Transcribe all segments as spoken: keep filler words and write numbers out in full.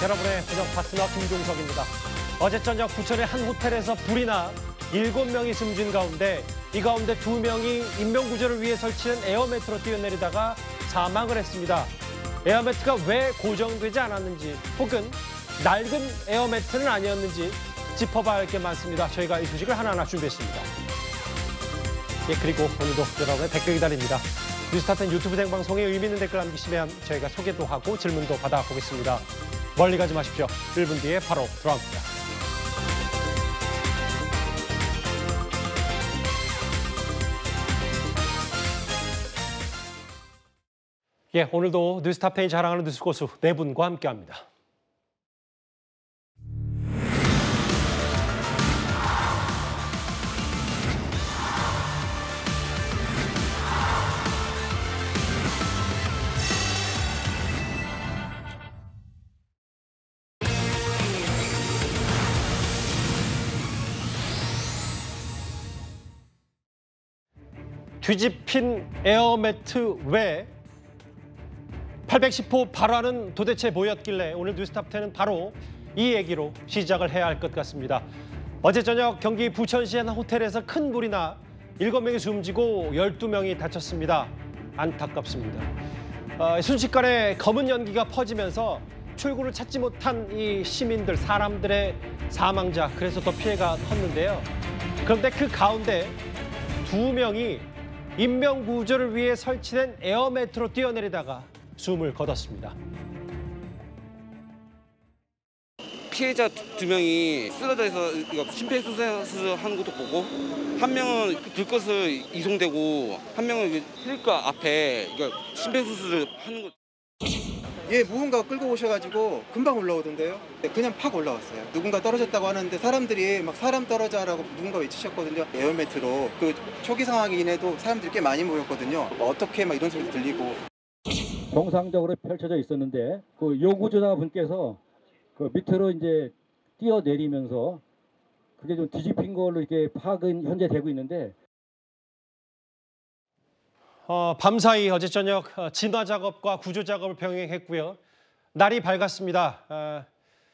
여러분의 저녁 파트너 김종석입니다. 어제 저녁 부천의 한 호텔에서 불이 나 일곱 명이 숨진 가운데 이 가운데 두 명이 인명구조를 위해 설치한 에어매트로 뛰어내리다가 사망을 했습니다. 에어매트가 왜 고정되지 않았는지 혹은 낡은 에어매트는 아니었는지 짚어봐야 할 게 많습니다. 저희가 이 소식을 하나하나 준비했습니다. 예, 그리고 오늘도 여러분의 댓글 기다립니다. 뉴스타텐 유튜브 생방송에 의미 있는 댓글 남기시면 저희가 소개도 하고 질문도 받아보겠습니다. 멀리 가지 마십시오. 일 분 뒤에 바로 돌아옵니다. 예, 오늘도 뉴스타텐이 자랑하는 뉴스 고수 네 분과 함께합니다. 뒤집힌 에어매트 외 팔백십 호 발화는 도대체 뭐였길래 오늘 뉴스탑텐은 바로 이 얘기로 시작을 해야 할 것 같습니다. 어제 저녁 경기 부천시의 한 호텔에서 큰 불이 나 일곱 명이 숨지고 열두 명이 다쳤습니다. 안타깝습니다. 어, 순식간에 검은 연기가 퍼지면서 출구를 찾지 못한 이 시민들, 사람들의 사망자, 그래서 더 피해가 컸는데요. 그런데 그 가운데 두 명이 인명구조를 위해 설치된 에어매트로 뛰어내리다가 숨을 거뒀습니다. 피해자 두 명이 쓰러져 있어 심폐소생술하는 것도 보고 한 명은 들것을 이송되고 한 명은 힐과 앞에 심폐소생술을 하는 것. 예, 무언가 끌고 오셔가지고 금방 올라오던데요. 그냥 팍 올라왔어요. 누군가 떨어졌다고 하는데 사람들이 막 사람 떨어져라고 누군가 외치셨거든요. 에어매트로. 그 초기 상황이긴 해도 사람들이 꽤 많이 모였거든요. 어떻게 막 이런 소리도 들리고. 정상적으로 펼쳐져 있었는데 그 요구조사분께서 그 밑으로 이제 뛰어내리면서 그게 좀 뒤집힌 걸로 이렇게 파악은 현재 되고 있는데. 어, 밤사이 어제 저녁 진화 작업과 구조 작업을 병행했고요. 날이 밝았습니다. 어,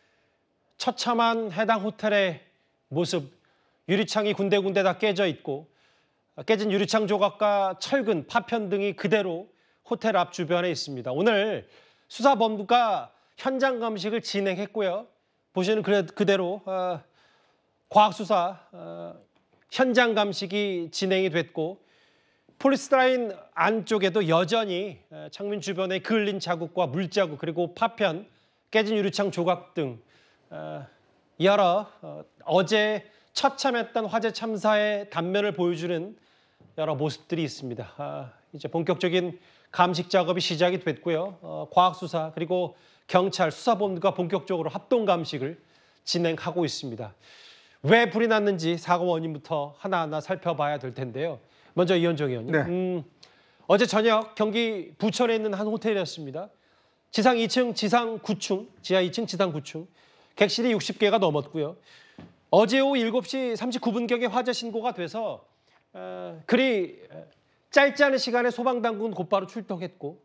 처참한 해당 호텔의 모습, 유리창이 군데군데 다 깨져 있고 깨진 유리창 조각과 철근, 파편 등이 그대로 호텔 앞 주변에 있습니다. 오늘 수사본부가 현장 감식을 진행했고요. 보시는 그대로 어, 과학수사 어, 현장 감식이 진행이 됐고 폴리스타인 안쪽에도 여전히 창문 주변에 그을린 자국과 물자국 그리고 파편, 깨진 유리창 조각 등 여러 어제 처참했던 화재 참사의 단면을 보여주는 여러 모습들이 있습니다. 이제 본격적인 감식 작업이 시작이 됐고요. 과학수사 그리고 경찰 수사본부가 본격적으로 합동 감식을 진행하고 있습니다. 왜 불이 났는지 사고 원인부터 하나하나 살펴봐야 될 텐데요. 먼저 이현정 의원님. 네. 음, 어제 저녁 경기 부천에 있는 한 호텔이었습니다. 지상 이 층, 지상 구 층, 지하 이 층, 지상 구 층. 객실이 육십 개가 넘었고요. 어제 오후 일곱 시 삼십구 분경에 화재 신고가 돼서 어, 그리 짧지 않은 시간에 소방당국은 곧바로 출동했고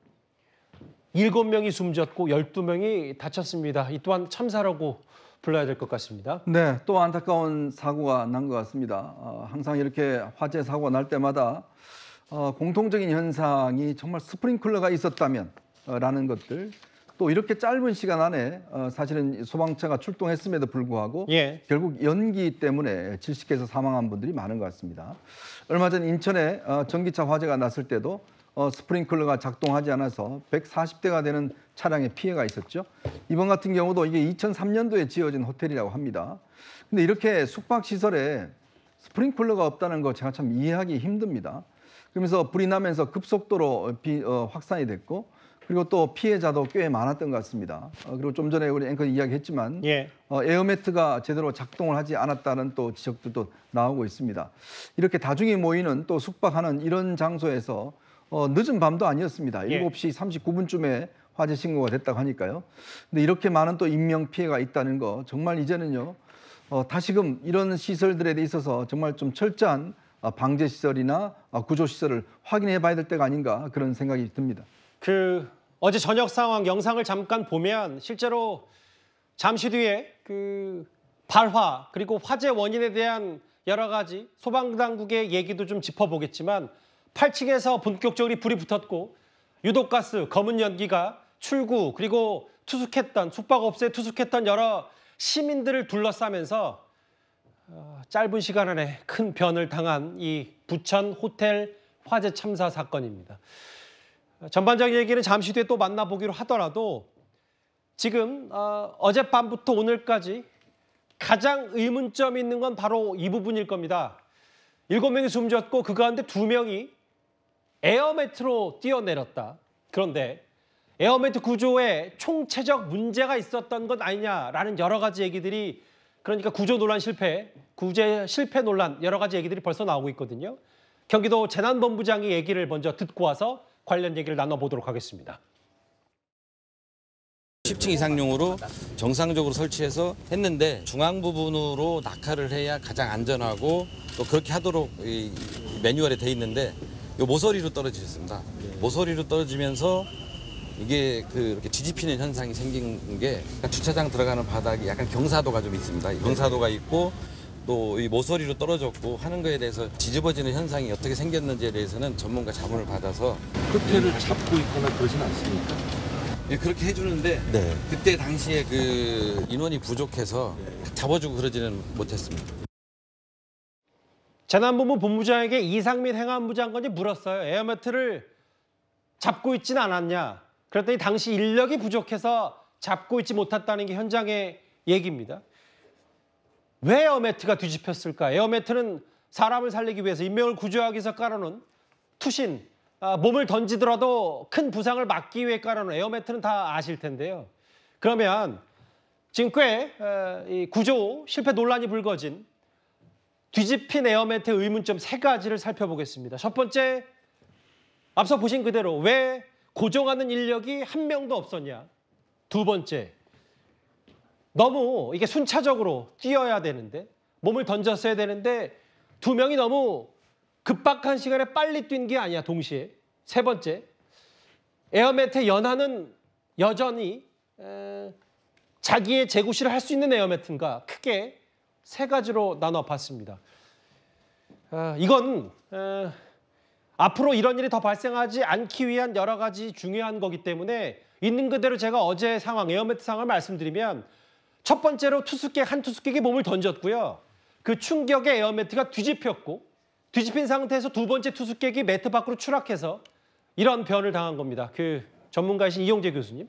일곱 명이 숨졌고 열두 명이 다쳤습니다. 이 또한 참사라고 불러야 될 것 같습니다. 네, 또 안타까운 사고가 난 것 같습니다. 어, 항상 이렇게 화재 사고가 날 때마다 어, 공통적인 현상이 정말 스프링클러가 있었다면 어, 라는 것들, 또 이렇게 짧은 시간 안에 어, 사실은 소방차가 출동했음에도 불구하고 예. 결국 연기 때문에 질식해서 사망한 분들이 많은 것 같습니다. 얼마 전 인천에 어, 전기차 화재가 났을 때도 어, 스프링클러가 작동하지 않아서 백사십 대가 되는 차량에 피해가 있었죠. 이번 같은 경우도 이게 이천삼 년도에 지어진 호텔이라고 합니다. 근데 이렇게 숙박시설에 스프링클러가 없다는 거 제가 참 이해하기 힘듭니다. 그러면서 불이 나면서 급속도로 비, 어, 확산이 됐고 그리고 또 피해자도 꽤 많았던 것 같습니다. 어, 그리고 좀 전에 우리 앵커 이야기했지만 예. 어, 에어매트가 제대로 작동을 하지 않았다는 또 지적들도 나오고 있습니다. 이렇게 다중이 모이는 또 숙박하는 이런 장소에서 어, 늦은 밤도 아니었습니다. 예. 일곱 시 삼십구 분쯤에 화재 신고가 됐다고 하니까요. 근데 이렇게 많은 또 인명 피해가 있다는 거 정말 이제는요. 어, 다시금 이런 시설들에 있어서 정말 좀 철저한 방제 시설이나 구조 시설을 확인해 봐야 될 때가 아닌가 그런 생각이 듭니다. 그 어제 저녁 상황 영상을 잠깐 보면 실제로 잠시 뒤에 그 발화 그리고 화재 원인에 대한 여러 가지 소방당국의 얘기도 좀 짚어보겠지만 팔 층에서 본격적으로 불이 붙었고 유독가스, 검은 연기가 출구 그리고 투숙했던 숙박업소에 투숙했던 여러 시민들을 둘러싸면서 어, 짧은 시간 안에 큰 변을 당한 이 부천 호텔 화재 참사 사건입니다. 전반적인 얘기는 잠시 뒤에 또 만나보기로 하더라도 지금 어, 어젯밤부터 오늘까지 가장 의문점이 있는 건 바로 이 부분일 겁니다. 일곱 명이 숨졌고 그 가운데 두 명이 에어매트로 뛰어내렸다. 그런데 에어매트 구조에 총체적 문제가 있었던 것 아니냐라는 여러 가지 얘기들이 그러니까 구조 논란 실패, 구제 실패 논란 여러 가지 얘기들이 벌써 나오고 있거든요. 경기도 재난본부장이 얘기를 먼저 듣고 와서 관련 얘기를 나눠보도록 하겠습니다. 십 층 이상용으로 정상적으로 설치해서 했는데 중앙 부분으로 낙하를 해야 가장 안전하고 또 그렇게 하도록 이 매뉴얼에 돼 있는데 이 모서리로 떨어지셨습니다. 모서리로 떨어지면서 이게 그 이렇게 뒤집히는 현상이 생긴 게 주차장 들어가는 바닥이 약간 경사도가 좀 있습니다. 경사도가 있고 또 이 모서리로 떨어졌고 하는 거에 대해서 뒤집어지는 현상이 어떻게 생겼는지에 대해서는 전문가 자문을 받아서 끝에를 잡고 있거나 그러진 않습니까? 예, 그렇게 해주는데 네. 그때 당시에 그 인원이 부족해서 잡아주고 그러지는 못했습니다. 재난본부 본부장에게 이상민 행안부 장관이 물었어요. 에어매트를 잡고 있지는 않았냐. 그랬더니 당시 인력이 부족해서 잡고 있지 못했다는 게 현장의 얘기입니다. 왜 에어매트가 뒤집혔을까? 에어매트는 사람을 살리기 위해서 인명을 구조하기 위해서 깔아놓은 투신, 아, 몸을 던지더라도 큰 부상을 막기 위해 깔아놓은 에어매트는 다 아실 텐데요. 그러면 지금 꽤 어, 이 구조 실패 논란이 불거진 뒤집힌 에어매트의 의문점 세 가지를 살펴보겠습니다. 첫 번째, 앞서 보신 그대로 왜 고정하는 인력이 한 명도 없었냐. 두 번째, 너무 이게 순차적으로 뛰어야 되는데 몸을 던졌어야 되는데 두 명이 너무 급박한 시간에 빨리 뛴 게 아니야, 동시에. 세 번째, 에어매트의 연한은 여전히 에, 자기의 재구시를 할 수 있는 에어매트인가. 크게 세 가지로 나눠봤습니다. 어, 이건 에, 앞으로 이런 일이 더 발생하지 않기 위한 여러 가지 중요한 거기 때문에 있는 그대로 제가 어제 상황, 에어매트 상황을 말씀드리면 첫 번째로 투숙객, 한 투숙객이 몸을 던졌고요. 그 충격에 에어매트가 뒤집혔고 뒤집힌 상태에서 두 번째 투숙객이 매트 밖으로 추락해서 이런 변을 당한 겁니다. 그 전문가이신 이용재 교수님.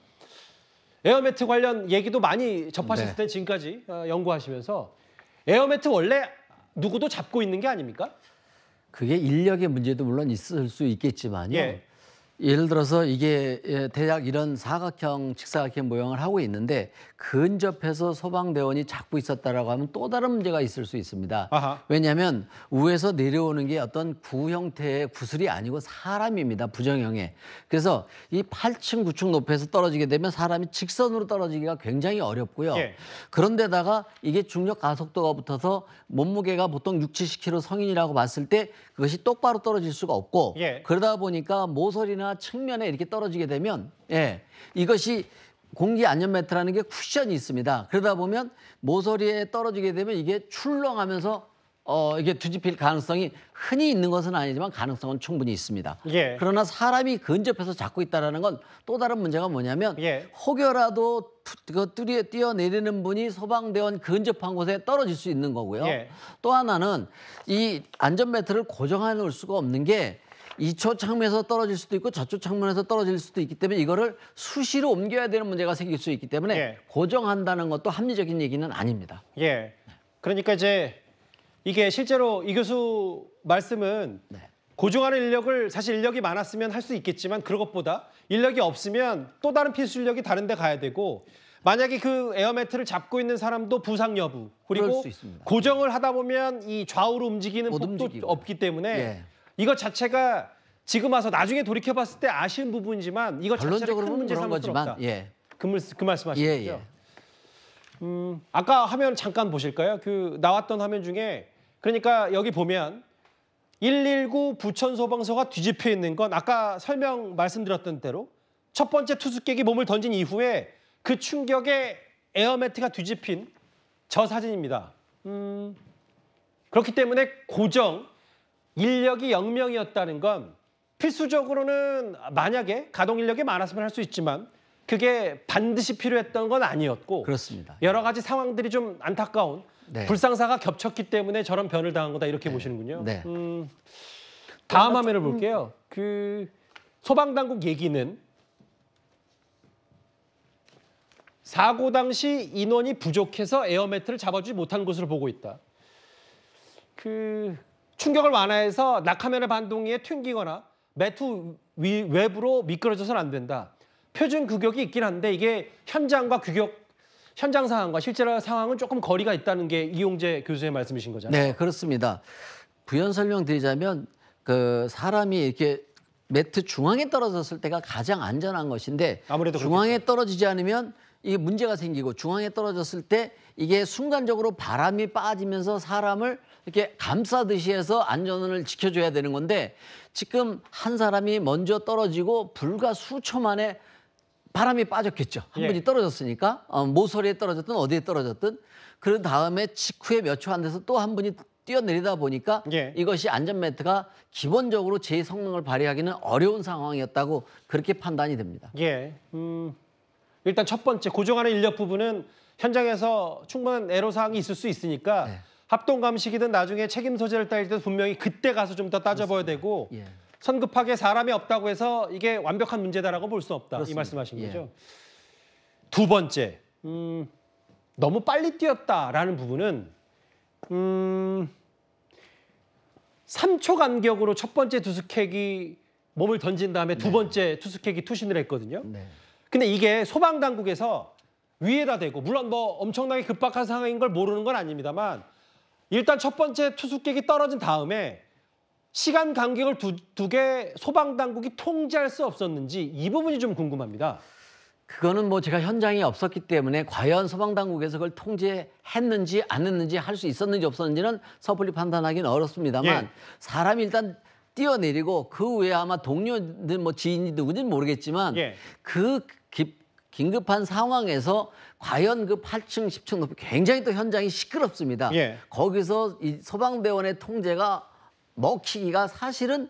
에어매트 관련 얘기도 많이 접하셨을 때 지금까지 연구하시면서 에어매트 원래 누구도 잡고 있는 게 아닙니까? 그게 인력의 문제도 물론 있을 수 있겠지만요. 예. 예를 들어서 이게 대략 이런 사각형, 직사각형 모양을 하고 있는데 근접해서 소방대원이 잡고 있었다라고 하면 또 다른 문제가 있을 수 있습니다. 아하. 왜냐하면 위에서 내려오는 게 어떤 구 형태의 구슬이 아니고 사람입니다. 부정형의. 그래서 이 팔 층, 구 층 높이에서 떨어지게 되면 사람이 직선으로 떨어지기가 굉장히 어렵고요. 예. 그런데다가 이게 중력 가속도가 붙어서 몸무게가 보통 육, 칠십 킬로그램 성인이라고 봤을 때 그것이 똑바로 떨어질 수가 없고 예. 그러다 보니까 모서리나 측면에 이렇게 떨어지게 되면 예, 이것이 공기 안전 매트라는 게 쿠션이 있습니다. 그러다 보면 모서리에 떨어지게 되면 이게 출렁하면서 어, 이게 뒤집힐 가능성이 흔히 있는 것은 아니지만 가능성은 충분히 있습니다. 예. 그러나 사람이 근접해서 잡고 있다는 건 또 다른 문제가 뭐냐면 예. 혹여라도 그 뚜리에 뛰어내리는 분이 소방대원 근접한 곳에 떨어질 수 있는 거고요. 예. 또 하나는 이 안전벨트를 고정해 놓을 수가 없는 게 이쪽 창문에서 떨어질 수도 있고 저쪽 창문에서 떨어질 수도 있기 때문에 이거를 수시로 옮겨야 되는 문제가 생길 수 있기 때문에 예. 고정한다는 것도 합리적인 얘기는 아닙니다. 예. 그러니까 이제 이게 실제로 이 교수 말씀은 네. 고정하는 인력을 사실 인력이 많았으면 할 수 있겠지만 그런 것보다 인력이 없으면 또 다른 필수 인력이 다른 데 가야 되고 만약에 그 에어매트를 잡고 있는 사람도 부상 여부 그럴 그리고 수 있습니다. 고정을 하다 보면 이 좌우로 움직이는 못 폭도 움직이고. 없기 때문에 예. 이것 자체가 지금 와서 나중에 돌이켜 봤을 때 아쉬운 부분이지만 이것 자체를 결론적으로 큰 보면 문제 그런 삼을 수는 거지만 없다. 예. 그, 말- 그 말씀하신 예, 거죠? 예. 음, 아까 화면 잠깐 보실까요? 그 나왔던 화면 중에 그러니까 여기 보면 일일구 부천 소방서가 뒤집혀 있는 건 아까 설명 말씀드렸던 대로 첫 번째 투숙객이 몸을 던진 이후에 그 충격에 에어매트가 뒤집힌 저 사진입니다. 음, 그렇기 때문에 고정 인력이 영 명이었다는 건 필수적으로는 만약에 가동 인력이 많았으면 할 수 있지만 그게 반드시 필요했던 건 아니었고 그렇습니다. 여러 가지 상황들이 좀 안타까운 네. 불상사가 겹쳤기 때문에 저런 변을 당한 거다 이렇게 네. 보시는군요. 네. 음, 다음 화면을 볼게요. 그 소방당국 얘기는 사고 당시 인원이 부족해서 에어매트를 잡아주지 못한 것으로 보고 있다. 그 충격을 완화해서 낙하면의 반동에 튕기거나 매트 위, 외부로 미끄러져서는 안 된다. 표준 규격이 있긴 한데 이게 현장과 규격, 현장 상황과 실제 상황은 조금 거리가 있다는 게 이용재 교수의 말씀이신 거잖아요. 네, 그렇습니다. 부연 설명드리자면 그 사람이 이렇게 매트 중앙에 떨어졌을 때가 가장 안전한 것인데 아무래도 중앙에 그렇겠죠. 떨어지지 않으면 이게 문제가 생기고 중앙에 떨어졌을 때 이게 순간적으로 바람이 빠지면서 사람을 이렇게 감싸듯이 해서 안전을 지켜줘야 되는 건데 지금 한 사람이 먼저 떨어지고 불과 수초 만에 바람이 빠졌겠죠. 한 예. 분이 떨어졌으니까 어, 모서리에 떨어졌든 어디에 떨어졌든 그런 다음에 직후에 몇 초 안 돼서 또 한 분이 뛰어내리다 보니까 예. 이것이 안전매트가 기본적으로 제 성능을 발휘하기는 어려운 상황이었다고 그렇게 판단이 됩니다. 예. 음, 일단 첫 번째 고정하는 인력 부분은 현장에서 충분한 애로사항이 있을 수 있으니까 네. 합동 감식이든 나중에 책임 소재를 따질 때 분명히 그때 가서 좀 더 따져봐야 되고 예. 성급하게 사람이 없다고 해서 이게 완벽한 문제다라고 볼 수 없다. 그렇습니다. 이 말씀하신 예. 거죠. 두 번째, 음, 너무 빨리 뛰었다라는 부분은 음, 삼 초 간격으로 첫 번째 투스객이 몸을 던진 다음에 두 번째 투스객이 투신을 했거든요. 네. 근데 이게 소방당국에서 위에다 대고 물론 뭐 엄청나게 급박한 상황인 걸 모르는 건 아닙니다만 일단 첫 번째 투스객이 떨어진 다음에 시간 간격을 두, 두개 소방당국이 통제할 수 없었는지 이 부분이 좀 궁금합니다. 그거는 뭐 제가 현장에 없었기 때문에 과연 소방당국에서 그걸 통제했는지 안 했는지 할 수 있었는지 없었는지는 섣불리 판단하기는 어렵습니다만 예. 사람이 일단 뛰어내리고 그 외에 아마 동료들 뭐 지인이 누군지는 모르겠지만 예. 그 기, 긴급한 상황에서 과연 그 팔 층, 십 층 높이 굉장히 또 현장이 시끄럽습니다. 예. 거기서 이 소방대원의 통제가 먹히기가 사실은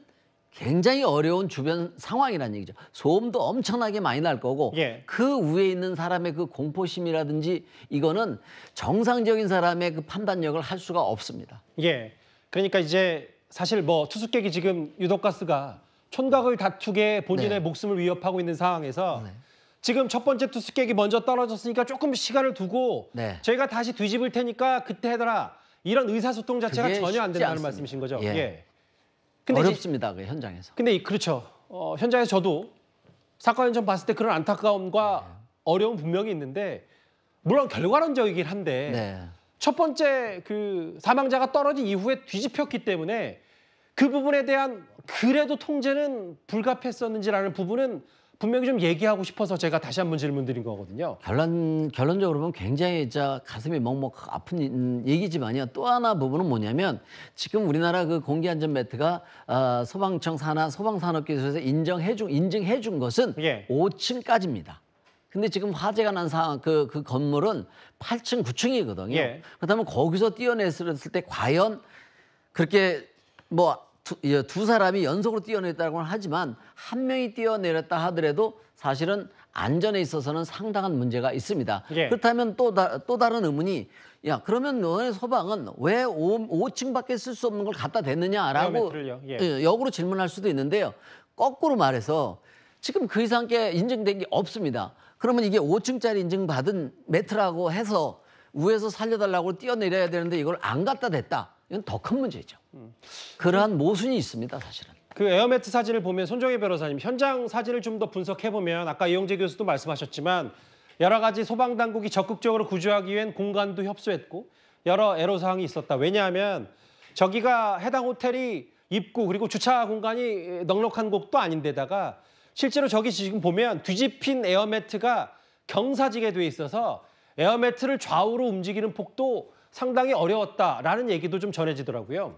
굉장히 어려운 주변 상황이라는 얘기죠. 소음도 엄청나게 많이 날 거고 예. 그 위에 있는 사람의 그 공포심이라든지 이거는 정상적인 사람의 그 판단력을 할 수가 없습니다. 예. 그러니까 이제 사실 뭐 투스객이 지금 유독가스가 촌각을 다투게 본인의 네. 목숨을 위협하고 있는 상황에서 네. 지금 첫 번째 투스객이 먼저 떨어졌으니까 조금 시간을 두고 네. 저희가 다시 뒤집을 테니까 그때 해더라. 이런 의사소통 자체가 그게 전혀 안 쉽지 된다는 않습니다. 말씀이신 거죠. 예. 예. 근데 이제 어렵습니다. 그 현장에서. 근데 이- 그렇죠. 어, 현장에서 저도 사건 현장 봤을 때 그런 안타까움과 네. 어려움 분명히 있는데 물론 결과론적이긴 한데 네. 첫 번째 그 사망자가 떨어진 이후에 뒤집혔기 때문에 그 부분에 대한 그래도 통제는 불가피했었는지라는 부분은 분명히 좀 얘기하고 싶어서 제가 다시 한번 질문드린 거거든요. 결론 결론적으로 보면 굉장히 진짜 가슴이 먹먹 아픈 음, 얘기지만요. 또 하나 부분은 뭐냐면 지금 우리나라 그 공기안전 매트가 어, 소방청 산하 소방산업기술에서 인정해 준 인증해 준 것은 예. 오 층까지입니다. 근데 지금 화재가 난 상황 그, 그 건물은 팔 층, 구 층이거든요. 예. 그렇다면 거기서 뛰어냈을 때 과연 그렇게 뭐 두, 예, 두 사람이 연속으로 뛰어냈다고는 하지만 한 명이 뛰어내렸다 하더라도 사실은 안전에 있어서는 상당한 문제가 있습니다. 예. 그렇다면 또, 다, 또 다른 의문이 야 그러면 너네 소방은 왜 오 층밖에 쓸 수 없는 걸 갖다 댔느냐라고 에어매트를요? 예. 예, 역으로 질문할 수도 있는데요. 거꾸로 말해서 지금 그 이상 게 인증된 게 없습니다. 그러면 이게 오 층짜리 인증받은 매트라고 해서 위에서 살려달라고 뛰어내려야 되는데 이걸 안 갖다 댔다. 이건 더 큰 문제죠. 그러한 모순이 있습니다, 사실은. 그 에어매트 사진을 보면 손정혜 변호사님 현장 사진을 좀 더 분석해 보면 아까 이용재 교수도 말씀하셨지만 여러 가지 소방 당국이 적극적으로 구조하기 위한 공간도 협소했고 여러 애로 사항이 있었다. 왜냐하면 저기가 해당 호텔이 입구 그리고 주차 공간이 넉넉한 곳도 아닌데다가 실제로 저기 지금 보면 뒤집힌 에어매트가 경사지게 돼 있어서 에어매트를 좌우로 움직이는 폭도 상당히 어려웠다라는 얘기도 좀 전해지더라고요.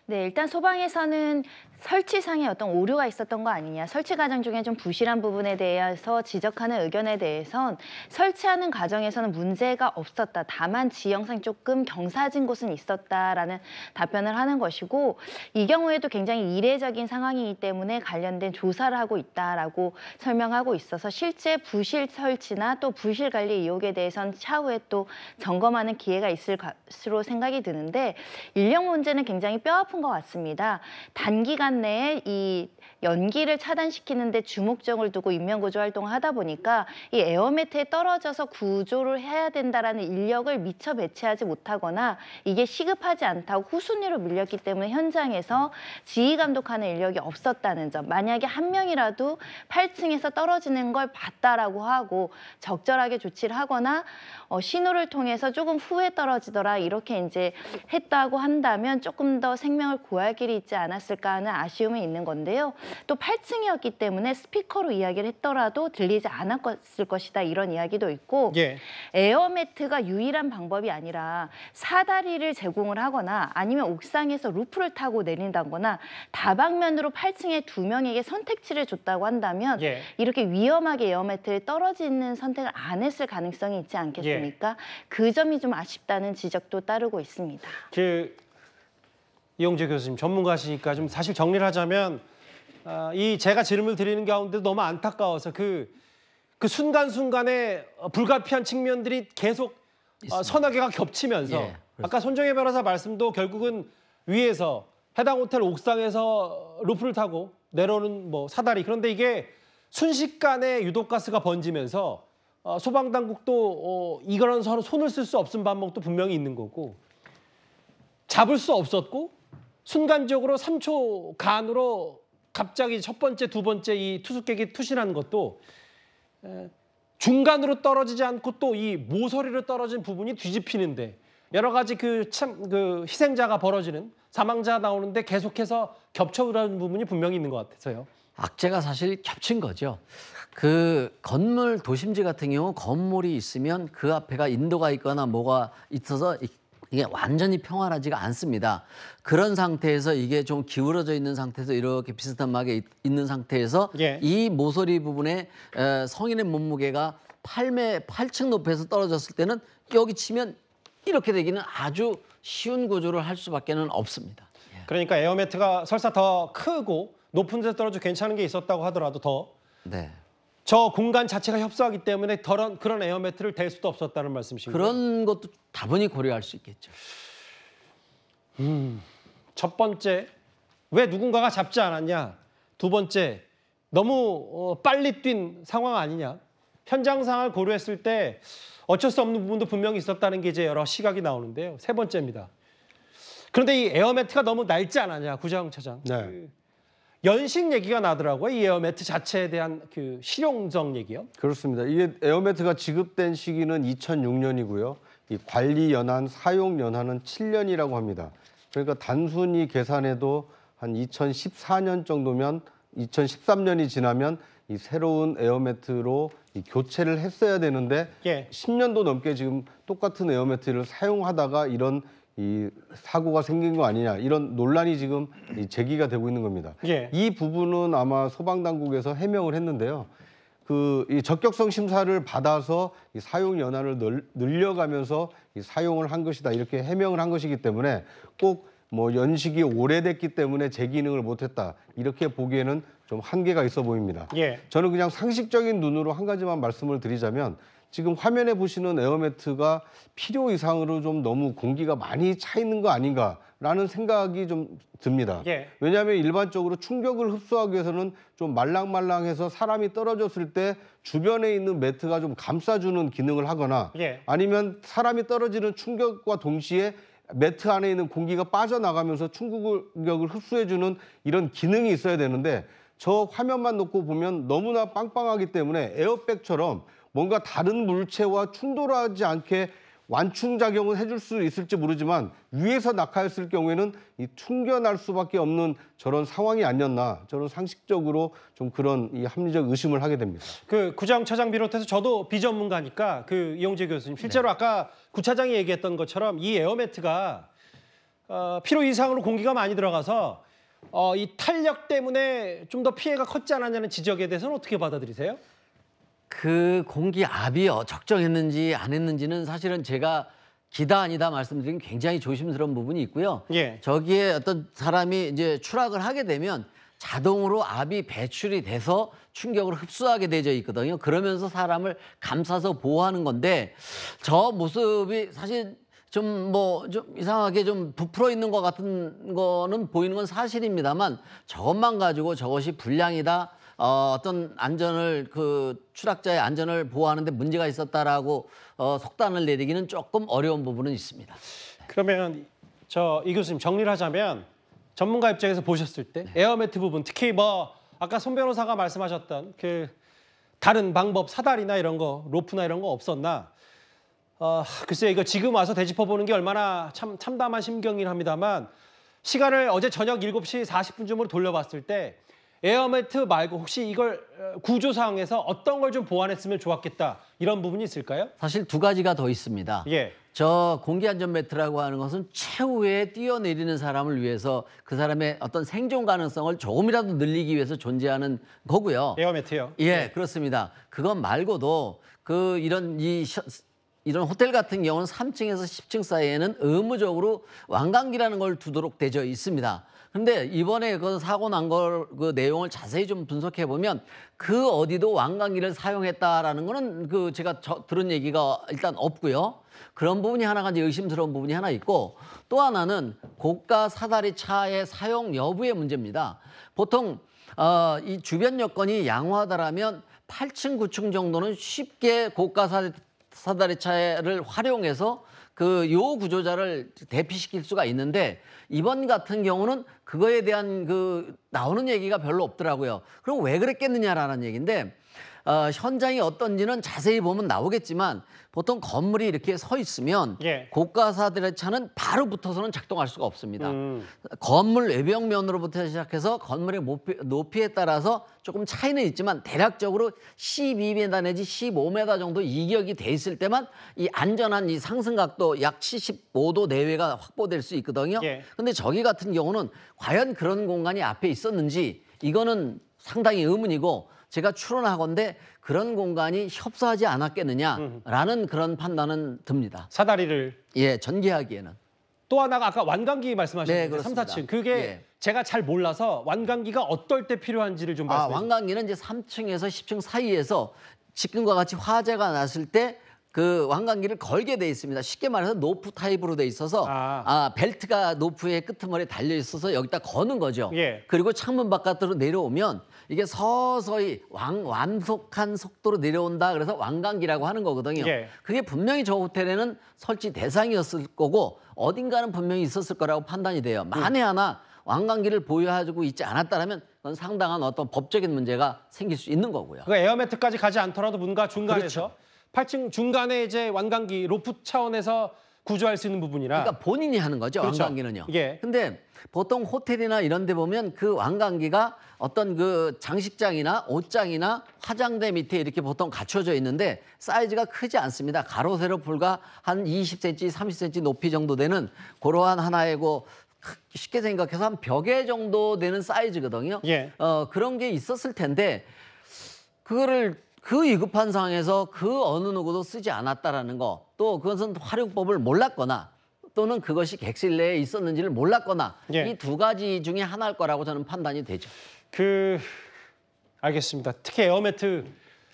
네, 일단 소방에서는 설치상에 어떤 오류가 있었던 거 아니냐, 설치 과정 중에 좀 부실한 부분에 대해서 지적하는 의견에 대해선 설치하는 과정에서는 문제가 없었다. 다만 지형상 조금 경사진 곳은 있었다라는 답변을 하는 것이고, 이 경우에도 굉장히 이례적인 상황이기 때문에 관련된 조사를 하고 있다라고 설명하고 있어서 실제 부실 설치나 또 부실 관리 의혹에 대해서는 차후에 또 점검하는 기회가 있을 것으로 생각이 드는데, 인력 문제는 굉장히 뼈아픈 것 같습니다. 단기간 내에 이 연기를 차단시키는데 주목점을 두고 인명구조 활동을 하다 보니까 이 에어매트에 떨어져서 구조를 해야 된다라는 인력을 미처 배치하지 못하거나 이게 시급하지 않다고 후순위로 밀렸기 때문에 현장에서 지휘 감독하는 인력이 없었다는 점. 만약에 한 명이라도 팔 층에서 떨어지는 걸 봤다라고 하고 적절하게 조치를 하거나 어, 신호를 통해서 조금 후에 떨어지더라 이렇게 이제 했다고 한다면 조금 더 생명을 구할 길이 있지 않았을까 하는 아쉬움이 있는 건데요. 또 팔 층이었기 때문에 스피커로 이야기를 했더라도 들리지 않았을 것이다 이런 이야기도 있고, 예. 에어매트가 유일한 방법이 아니라 사다리를 제공을 하거나 아니면 옥상에서 루프를 타고 내린다거나 다방면으로 팔 층에 두 명에게 선택지를 줬다고 한다면 예. 이렇게 위험하게 에어매트에 떨어지는 선택을 안 했을 가능성이 있지 않겠습니까? 예. 그 점이 좀 아쉽다는 지적도 따르고 있습니다. 그 이용재 교수님 전문가시니까 좀 사실 정리를 하자면 아, 이 제가 질문을 드리는 가운데 너무 안타까워서 그, 그 순간순간에 불가피한 측면들이 계속 어, 서너 개가 겹치면서 예, 아까 손정혜 변호사 말씀도 결국은 위에서 해당 호텔 옥상에서 루프를 타고 내려오는 뭐 사다리, 그런데 이게 순식간에 유독가스가 번지면서 어, 소방당국도 어, 이거는 서로 손을 쓸 수 없은 반목도 분명히 있는 거고, 잡을 수 없었고 순간적으로 삼 초 간으로 갑자기 첫 번째, 두 번째 이 투숙객이 투신한 것도 에, 중간으로 떨어지지 않고 또 이 모서리로 떨어진 부분이 뒤집히는데 여러 가지 그 참 그 희생자가 벌어지는, 사망자 나오는데 계속해서 겹쳐오는 부분이 분명히 있는 것 같아서요. 악재가 사실 겹친 거죠. 그 건물 도심지 같은 경우 건물이 있으면 그 앞에가 인도가 있거나 뭐가 있어서 이게 완전히 평화하지가 않습니다. 그런 상태에서 이게 좀 기울어져 있는 상태에서 이렇게 비스듬하게 있는 상태에서 예. 이 모서리 부분에 성인의 몸무게가 팔 매, 팔 층 높이에서 떨어졌을 때는 여기 치면 이렇게 되기는 아주 쉬운 구조를 할 수밖에는 없습니다. 그러니까 에어매트가 설사 더 크고 높은 데서 떨어져 괜찮은 게 있었다고 하더라도 더 네. 저 공간 자체가 협소하기 때문에 그런, 그런 에어매트를 댈 수도 없었다는 말씀이신가요? 그런 것도 다분히 고려할 수 있겠죠. 음, 첫 번째, 왜 누군가가 잡지 않았냐? 두 번째, 너무 어, 빨리 뛴 상황 아니냐? 현장 상황을 고려했을 때 어쩔 수 없는 부분도 분명히 있었다는 게 이제 여러 시각이 나오는데요. 세 번째입니다. 그런데 이 에어매트가 너무 낡지 않았냐, 구자영 차장. 네. 그 연식 얘기가 나더라고요. 이 에어매트 자체에 대한 그 실용적 얘기요. 그렇습니다. 이게 에어매트가 지급된 시기는 이천육 년이고요. 이 관리 연한, 사용 연한은 칠 년이라고 합니다. 그러니까 단순히 계산해도 한 이천십사 년 정도면, 이천십삼 년이 지나면 이 새로운 에어매트로 이 교체를 했어야 되는데 예. 십 년도 넘게 지금 똑같은 에어매트를 사용하다가 이런 이 사고가 생긴 거 아니냐, 이런 논란이 지금 이 제기가 되고 있는 겁니다. 예. 이 부분은 아마 소방당국에서 해명을 했는데요. 그 이 적격성 심사를 받아서 이 사용 연한을 늘, 늘려가면서 이 사용을 한 것이다, 이렇게 해명을 한 것이기 때문에 꼭 뭐 연식이 오래됐기 때문에 재기능을 못했다, 이렇게 보기에는 좀 한계가 있어 보입니다. 예. 저는 그냥 상식적인 눈으로 한 가지만 말씀을 드리자면, 지금 화면에 보시는 에어매트가 필요 이상으로 좀 너무 공기가 많이 차 있는 거 아닌가라는 생각이 좀 듭니다. 예. 왜냐하면 일반적으로 충격을 흡수하기 위해서는 좀 말랑말랑해서 사람이 떨어졌을 때 주변에 있는 매트가 좀 감싸주는 기능을 하거나 예. 아니면 사람이 떨어지는 충격과 동시에 매트 안에 있는 공기가 빠져나가면서 충격을 흡수해주는 이런 기능이 있어야 되는데, 저 화면만 놓고 보면 너무나 빵빵하기 때문에 에어백처럼 뭔가 다른 물체와 충돌하지 않게 완충작용을 해줄 수 있을지 모르지만 위에서 낙하했을 경우에는 이 튕겨날 수밖에 없는 저런 상황이 아니었나, 저런 상식적으로 좀 그런 이 합리적 의심을 하게 됩니다. 그 구장 차장 비롯해서 저도 비전문가니까 그 이용재 교수님 실제로 네. 아까 구 차장이 얘기했던 것처럼 이 에어매트가 어, 필요 이상으로 공기가 많이 들어가서 어, 이 탄력 때문에 좀 더 피해가 컸지 않았냐는 지적에 대해서는 어떻게 받아들이세요? 그 공기압이 적정했는지 안 했는지는 사실은 제가 기다 아니다 말씀드리긴 굉장히 조심스러운 부분이 있고요. 예. 저기에 어떤 사람이 이제 추락을 하게 되면 자동으로 압이 배출이 돼서 충격을 흡수하게 되어 있거든요. 그러면서 사람을 감싸서 보호하는 건데 저 모습이 사실 좀 뭐 좀 이상하게 좀 부풀어 있는 것 같은 거는 보이는 건 사실입니다만 저것만 가지고 저것이 불량이다. 어, 어떤 안전을 그 추락자의 안전을 보호하는 데 문제가 있었다라고 어, 속단을 내리기는 조금 어려운 부분은 있습니다. 그러면 저 이 교수님 정리를 하자면 전문가 입장에서 보셨을 때 에어매트 부분 특히 뭐 아까 손 변호사가 말씀하셨던 그 다른 방법 사다리나 이런 거 로프나 이런 거 없었나? 어, 글쎄 이거 지금 와서 되짚어 보는 게 얼마나 참 참담한 심경이긴 합니다만 시간을 어제 저녁 일곱 시 사십 분쯤으로 돌려봤을 때 에어매트 말고 혹시 이걸 구조상에서 어떤 걸 좀 보완했으면 좋았겠다 이런 부분이 있을까요? 사실 두 가지가 더 있습니다. 예. 저 공기안전 매트라고 하는 것은 최후에 뛰어내리는 사람을 위해서 그 사람의 어떤 생존 가능성을 조금이라도 늘리기 위해서 존재하는 거고요. 에어매트요. 예, 예. 그렇습니다. 그것 말고도 그 이런 이 셔, 이런 호텔 같은 경우는 삼 층에서 십 층 사이에는 의무적으로 완강기라는 걸 두도록 되어 있습니다. 근데 이번에 그 사고 난 걸 그 내용을 자세히 좀 분석해 보면 그 어디도 완강기를 사용했다라는 거는 그 제가 저, 들은 얘기가 일단 없고요. 그런 부분이 하나가 이제 의심스러운 부분이 하나 있고 또 하나는 고가 사다리 차의 사용 여부의 문제입니다. 보통 어, 이 주변 여건이 양호하다라면 팔 층, 구 층 정도는 쉽게 고가 사다리 사다리 차를 활용해서 그 요 구조자를 대피시킬 수가 있는데 이번 같은 경우는 그거에 대한 그 나오는 얘기가 별로 없더라고요. 그럼 왜 그랬겠느냐라는 얘기인데 어, 현장이 어떤지는 자세히 보면 나오겠지만 보통 건물이 이렇게 서 있으면 예. 고가 사다리 차는 바로 붙어서는 작동할 수가 없습니다. 음. 건물 외벽면으로부터 시작해서 건물의 높이, 높이에 따라서 조금 차이는 있지만 대략적으로 십이 미터 내지 십오 미터 정도 이격이 돼 있을 때만 이 안전한 이 상승 각도 약 칠십오 도 내외가 확보될 수 있거든요. 예. 근데 저기 같은 경우는 과연 그런 공간이 앞에 있었는지 이거는 상당히 의문이고 제가 추론하건대 그런 공간이 협소하지 않았겠느냐라는 그런 판단은 듭니다. 사다리를. 예, 전개하기에는. 또 하나가 아까 완강기 네, 말씀하셨는데 그렇습니다. 삼, 사 층. 그게 예. 제가 잘 몰라서 완강기가 어떨 때 필요한지를 좀 아, 말씀해 주세요. 완강기는 이제 삼 층에서 십 층 사이에서 지금과 같이 화재가 났을 때 그 완강기를 걸게 돼 있습니다. 쉽게 말해서 노프 타입으로 돼 있어서 아. 아, 벨트가 노프의 끄트머리에 달려 있어서 여기다 거는 거죠. 예. 그리고 창문 바깥으로 내려오면 이게 서서히 완, 완속한 속도로 내려온다. 그래서 완강기라고 하는 거거든요. 예. 그게 분명히 저 호텔에는 설치 대상이었을 거고 어딘가는 분명히 있었을 거라고 판단이 돼요. 만에 하나 완강기를 보유하고 있지 않았다면 그건 상당한 어떤 법적인 문제가 생길 수 있는 거고요. 그 에어매트까지 가지 않더라도 뭔가 중간에서 그렇죠. 팔 층 중간에 이제 완강기 로프 차원에서 구조할 수 있는 부분이라. 그러니까 본인이 하는 거죠, 그렇죠. 완강기는요. 예. 근데 보통 호텔이나 이런 데 보면 그 완강기가 어떤 그 장식장이나 옷장이나 화장대 밑에 이렇게 보통 갖춰져 있는데 사이즈가 크지 않습니다. 가로 세로 불과 한 이십 센티미터, 삼십 센티미터 높이 정도 되는 그러한 하나의 그 쉽게 생각해서 한 벽에 정도 되는 사이즈거든요. 예. 어, 그런 게 있었을 텐데 그거를 그 위급한 상황에서 그 어느 누구도 쓰지 않았다라는 거, 또 그것은 활용법을 몰랐거나 또는 그것이 객실 내에 있었는지를 몰랐거나 예. 이 두 가지 중에 하나일 거라고 저는 판단이 되죠. 그 알겠습니다. 특히 에어매트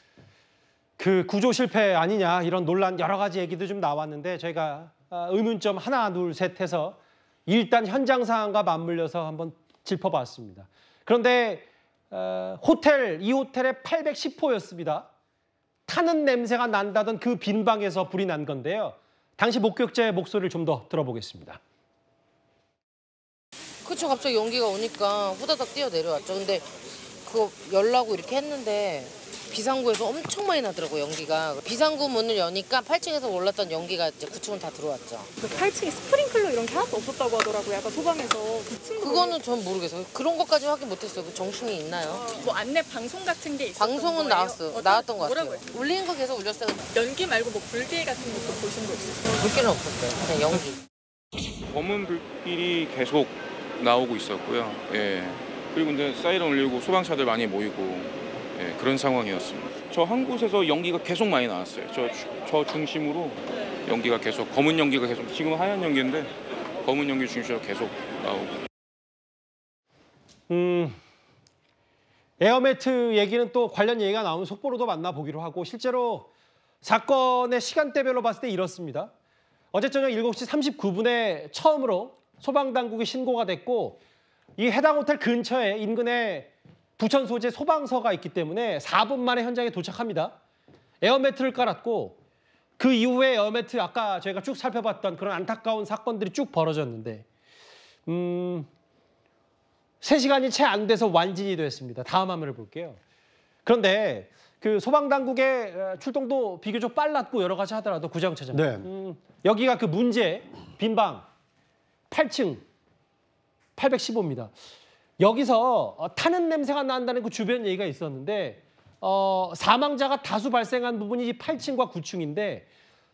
그 구조 실패 아니냐 이런 논란 여러 가지 얘기도 좀 나왔는데 저희가 의문점 하나 둘 셋 해서 일단 현장 상황과 맞물려서 한번 짚어봤습니다. 그런데 어, 호텔 이 호텔의 팔백십 호였습니다. 타는 냄새가 난다던 그 빈 방에서 불이 난 건데요. 당시 목격자의 목소리를 좀 더 들어보겠습니다. 그쵸, 갑자기 연기가 오니까 후다닥 뛰어내려왔죠. 근데 그거 열라고 이렇게 했는데 비상구에서 엄청 많이 나더라고요, 연기가. 비상구 문을 여니까 팔 층에서 올랐던 연기가 이제 구 층은 다 들어왔죠. 그 팔 층에 스프링클러 이런 게 하나도 없었다고 하더라고요. 약간 소방에서. 그 친구를... 그거는 전 모르겠어요. 그런 것까지 확인 못했어요. 그 정신이 있나요? 뭐 안내 방송 같은 게 있었던 방송은 거예요? 나왔어요. 어떤, 나왔던 것 같아요. 뭐라고 했어요? 울리는 거 계속 울렸어요. 연기 말고 뭐 불길 같은 것도 보신 거 있었어요? 불길은 없었어요. 그냥 연기. 검은 불길이 계속 나오고 있었고요. 예. 그리고 이제 사이렌 울리고 소방차들 많이 모이고 예, 그런 상황이었습니다. 저 한 곳에서 연기가 계속 많이 나왔어요. 저, 저 중심으로 연기가 계속, 검은 연기가 계속, 지금 하얀 연기인데 검은 연기 중심으로 계속 나오고. 음, 에어매트 얘기는 또 관련 얘기가 나오면 속보로도 만나보기로 하고 실제로 사건의 시간대별로 봤을 때 이렇습니다. 어제 저녁 일곱 시 삼십구 분에 처음으로 소방당국이 신고가 됐고 이 해당 호텔 근처에 인근에 부천 소재 소방서가 있기 때문에 사 분 만에 현장에 도착합니다. 에어매트를 깔았고 그 이후에 에어매트 아까 저희가 쭉 살펴봤던 그런 안타까운 사건들이 쭉 벌어졌는데 음, 세 시간이 채 안 돼서 완진이 됐습니다. 다음 화면을 볼게요. 그런데 그 소방당국의 출동도 비교적 빨랐고 여러 가지 하더라도 구정차장. 네. 음, 여기가 그 문제 빈방 팔 층 팔백십오입니다. 여기서 어, 타는 냄새가 난다는 그 주변 얘기가 있었는데 어, 사망자가 다수 발생한 부분이 팔 층과 구 층인데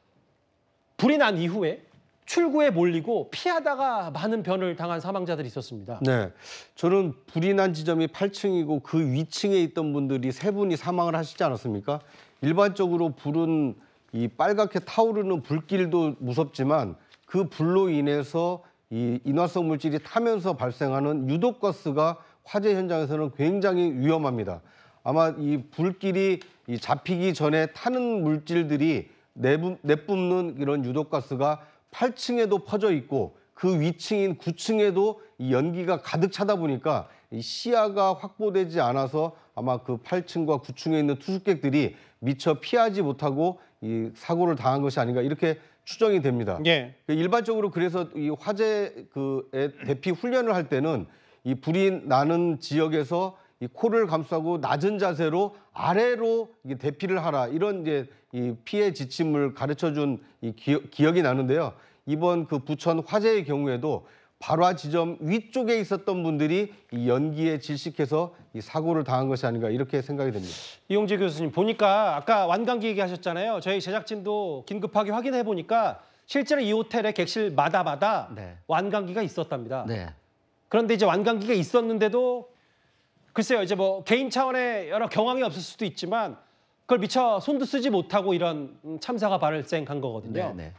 불이 난 이후에 출구에 몰리고 피하다가 많은 변을 당한 사망자들이 있었습니다. 네, 저는 불이 난 지점이 팔 층이고 그 위층에 있던 분들이 세 분이 사망을 하시지 않았습니까? 일반적으로 불은 이 빨갛게 타오르는 불길도 무섭지만 그 불로 인해서 이 인화성 물질이 타면서 발생하는 유독가스가 화재 현장에서는 굉장히 위험합니다. 아마 이 불길이 이 잡히기 전에 타는 물질들이 내뿜, 내뿜는 이런 유독가스가 팔 층에도 퍼져 있고 그 위층인 구 층에도 이 연기가 가득 차다 보니까 이 시야가 확보되지 않아서 아마 그 팔 층과 구 층에 있는 투숙객들이 미처 피하지 못하고 이 사고를 당한 것이 아닌가 이렇게 추정이 됩니다. 예. 일반적으로 그래서 이 화재 그의 대피 훈련을 할 때는 이 불이 나는 지역에서 이 코를 감싸고 낮은 자세로 아래로 이게 대피를 하라 이런 이제 이 피해 지침을 가르쳐준 이 기억, 기억이 나는데요. 이번 그 부천 화재의 경우에도 발화 지점 위쪽에 있었던 분들이 이 연기에 질식해서 이 사고를 당한 것이 아닌가 이렇게 생각이 됩니다. 이용재 교수님 보니까 아까 완강기 얘기하셨잖아요. 저희 제작진도 긴급하게 확인해 보니까 실제로 이 호텔의 객실마다마다 네. 완강기가 있었답니다. 네. 그런데 이제 완강기가 있었는데도 글쎄요, 이제 뭐 개인 차원의 여러 경황이 없을 수도 있지만 그걸 미처 손도 쓰지 못하고 이런 참사가 발생한 거거든요. 네, 네.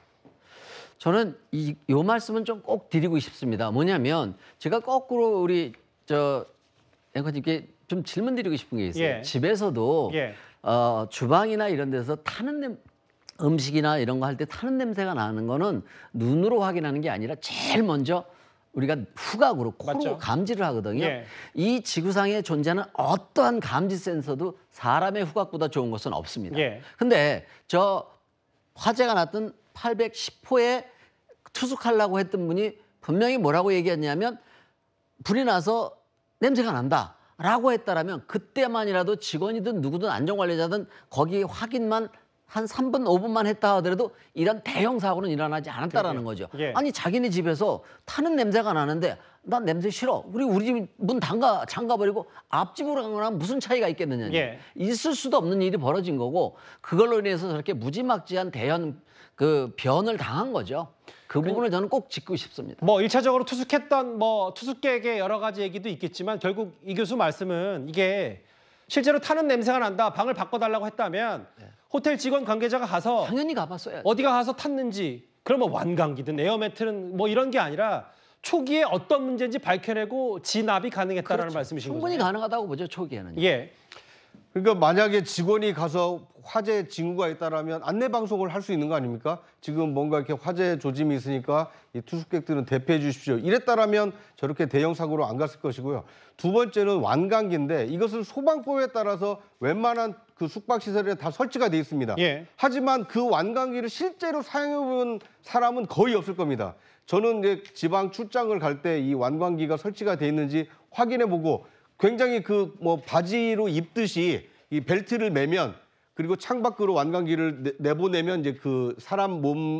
저는 이, 요 말씀은 좀 꼭 드리고 싶습니다. 뭐냐면 제가 거꾸로 우리 저 앵커님께 좀 질문 드리고 싶은 게 있어요. 예. 집에서도 예. 어, 주방이나 이런 데서 타는 냄 음식이나 이런 거 할 때 타는 냄새가 나는 거는 눈으로 확인하는 게 아니라 제일 먼저 우리가 후각으로 코로 맞죠. 감지를 하거든요. 예. 이 지구상에 존재하는 어떠한 감지 센서도 사람의 후각보다 좋은 것은 없습니다. 예. 근데 저 화재가 났던 팔백십 호에 투숙하려고 했던 분이 분명히 뭐라고 얘기했냐면 불이 나서 냄새가 난다라고 했다라면 그때만이라도 직원이든 누구든 안전관리자든 거기 확인만 한 삼 분, 오 분만 했다 하더라도 이런 대형 사고는 일어나지 않았다라는 거죠. 예. 아니 자기네 집에서 타는 냄새가 나는데 난 냄새 싫어. 우리 우리 집 문 잠가 잠가버리고 앞집으로 간 거랑 무슨 차이가 있겠느냐. 예. 있을 수도 없는 일이 벌어진 거고 그걸로 인해서 저렇게 무지막지한 대형 그 변을 당한 거죠. 그 부분을 저는 꼭 짚고 싶습니다. 뭐 일차적으로 투숙했던 뭐 투숙객의 여러 가지 얘기도 있겠지만 결국 이 교수 말씀은 이게 실제로 타는 냄새가 난다, 방을 바꿔달라고 했다면 네. 호텔 직원 관계자가 가서 당연히 가봤어요. 어디가 가서 탔는지 그러면 완강기든 에어매트는 뭐 이런 게 아니라 초기에 어떤 문제인지 밝혀내고 진압이 가능했다라는 그렇죠. 말씀이신 충분히 거죠. 가능하다고 보죠, 초기에는. 예. 그러니까 만약에 직원이 가서 화재 징후가 있다라면 안내 방송을 할 수 있는 거 아닙니까? 지금 뭔가 이렇게 화재 조짐이 있으니까 이 투숙객들은 대피해 주십시오. 이랬다라면 저렇게 대형 사고로 안 갔을 것이고요. 두 번째는 완강기인데 이것은 소방법에 따라서 웬만한 그 숙박 시설에 다 설치가 돼 있습니다. 예. 하지만 그 완강기를 실제로 사용해 본 사람은 거의 없을 겁니다. 저는 이제 지방 출장을 갈 때 이 완강기가 설치가 돼 있는지 확인해 보고 굉장히 그 뭐 바지로 입듯이 이 벨트를 매면 그리고 창밖으로 완강기를 내, 내보내면 이제 그 사람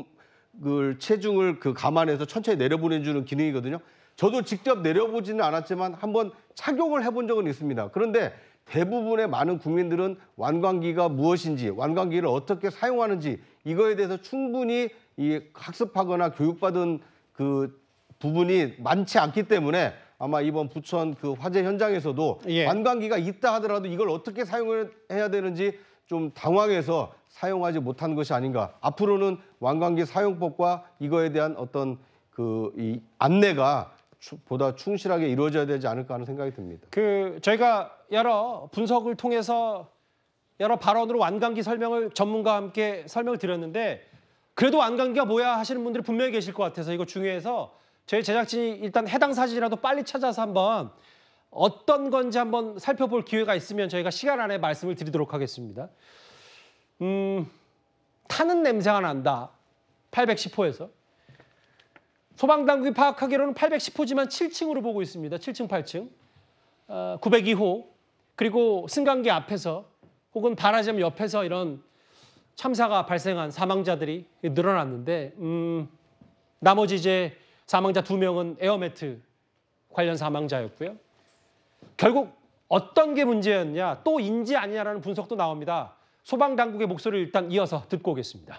몸을 체중을 그 감안해서 천천히 내려보내주는 기능이거든요. 저도 직접 내려보지는 않았지만 한번 착용을 해본 적은 있습니다. 그런데 대부분의 많은 국민들은 완강기가 무엇인지, 완강기를 어떻게 사용하는지 이거에 대해서 충분히 이 학습하거나 교육받은 그 부분이 많지 않기 때문에 아마 이번 부천 그 화재 현장에서도 예. 완강기가 있다 하더라도 이걸 어떻게 사용을 해야 되는지 좀 당황해서 사용하지 못한 것이 아닌가. 앞으로는 완강기 사용법과 이거에 대한 어떤 그 이 안내가 추, 보다 충실하게 이루어져야 되지 않을까 하는 생각이 듭니다. 그 저희가 여러 분석을 통해서 여러 발언으로 완강기 설명을 전문가와 함께 설명을 드렸는데 그래도 완강기가 뭐야 하시는 분들이 분명히 계실 것 같아서 이거 중요해서 저희 제작진이 일단 해당 사진이라도 빨리 찾아서 한번 어떤 건지 한번 살펴볼 기회가 있으면 저희가 시간 안에 말씀을 드리도록 하겠습니다. 음, 타는 냄새가 난다. 팔백십 호에서. 소방당국이 파악하기로는 팔백십 호지만 칠 층으로 보고 있습니다. 칠 층, 팔 층. 어, 구백이 호. 그리고 승강기 앞에서 혹은 발화점 옆에서 이런 참사가 발생한 사망자들이 늘어났는데 음, 나머지 이제 사망자 두 명은 에어매트 관련 사망자였고요. 결국 어떤 게 문제였냐, 또 인지 아니냐라는 분석도 나옵니다. 소방당국의 목소리를 일단 이어서 듣고 오겠습니다.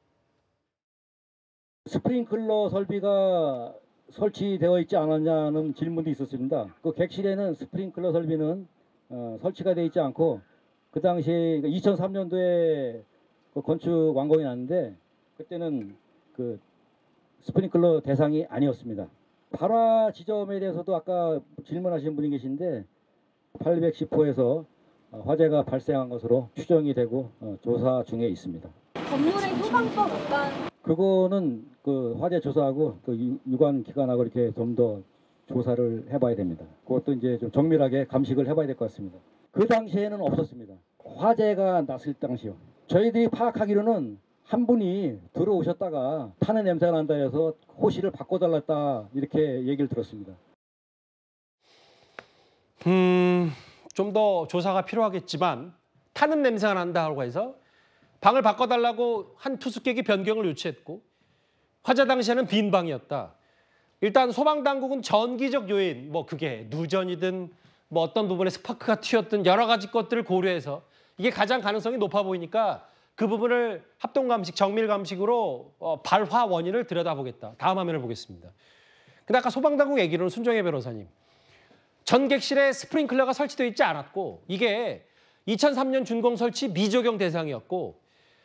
스프링클러 설비가 설치되어 있지 않았냐는 질문도 있었습니다. 그 객실에는 스프링클러 설비는 어, 설치가 되어 있지 않고 그 당시 이천삼 년도에 그 건축 완공이 났는데 그때는 그 스프링클러 대상이 아니었습니다. 발화 지점에 대해서도 아까 질문하신 분이 계신데 팔백십 호에서 화재가 발생한 것으로 추정이 되고 어, 조사 중에 있습니다. 건물의 소방법 어떤? 그거는 그 화재 조사하고 그 유관 기관하고 이렇게 좀 더 조사를 해봐야 됩니다. 그것도 이제 좀 정밀하게 감식을 해봐야 될 것 같습니다. 그 당시에는 없었습니다. 화재가 났을 당시요. 저희들이 파악하기로는 한 분이 들어오셨다가 타는 냄새가 난다 해서 호실을 바꿔달랐다 이렇게 얘기를 들었습니다. 음, 좀 더 조사가 필요하겠지만 타는 냄새가 난다고 해서 방을 바꿔달라고 한 투숙객이 변경을 요청했고 화재 당시에는 빈 방이었다. 일단 소방당국은 전기적 요인, 뭐 그게 누전이든 뭐 어떤 부분에 스파크가 튀었든 여러 가지 것들을 고려해서 이게 가장 가능성이 높아 보이니까 그 부분을 합동감식, 정밀감식으로 어, 발화 원인을 들여다보겠다. 다음 화면을 보겠습니다. 근데 아까 소방당국 얘기로는 순정혜 변호사님. 전 객실에 스프링클러가 설치되어 있지 않았고 이게 이천삼 년 준공 설치 미적용 대상이었고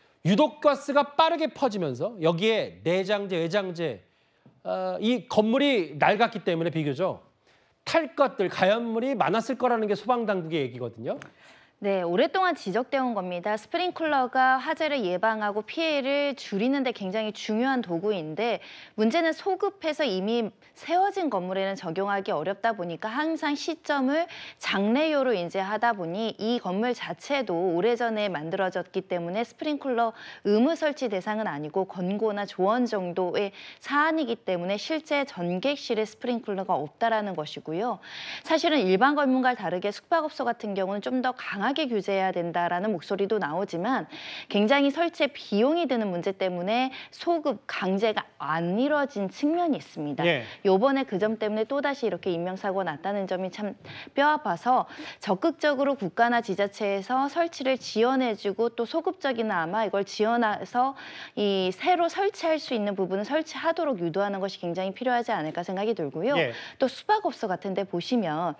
유독가스가 빠르게 퍼지면서 여기에 내장재, 외장재 어, 이 건물이 낡았기 때문에 비교적 탈 것들, 가연물이 많았을 거라는 게 소방당국의 얘기거든요. 네, 오랫동안 지적되어 온 겁니다. 스프링클러가 화재를 예방하고 피해를 줄이는 데 굉장히 중요한 도구인데 문제는 소급해서 이미 세워진 건물에는 적용하기 어렵다 보니까 항상 시점을 장래효로 이제 하다 보니 이 건물 자체도 오래전에 만들어졌기 때문에 스프링클러 의무 설치 대상은 아니고 권고나 조언 정도의 사안이기 때문에 실제 전객실에 스프링클러가 없다라는 것이고요. 사실은 일반 건물과 다르게 숙박업소 같은 경우는 좀 더 강한 하게 규제해야 된다라는 목소리도 나오지만 굉장히 설치에 비용이 드는 문제 때문에 소급, 강제가 안 이뤄진 측면이 있습니다. 예. 요번에 그 점 때문에 또다시 이렇게 인명사고가 났다는 점이 참 뼈아파서 적극적으로 국가나 지자체에서 설치를 지원해주고 또 소급적이나 아마 이걸 지원해서 이 새로 설치할 수 있는 부분은 설치하도록 유도하는 것이 굉장히 필요하지 않을까 생각이 들고요. 예. 또 숙박업소 같은 데 보시면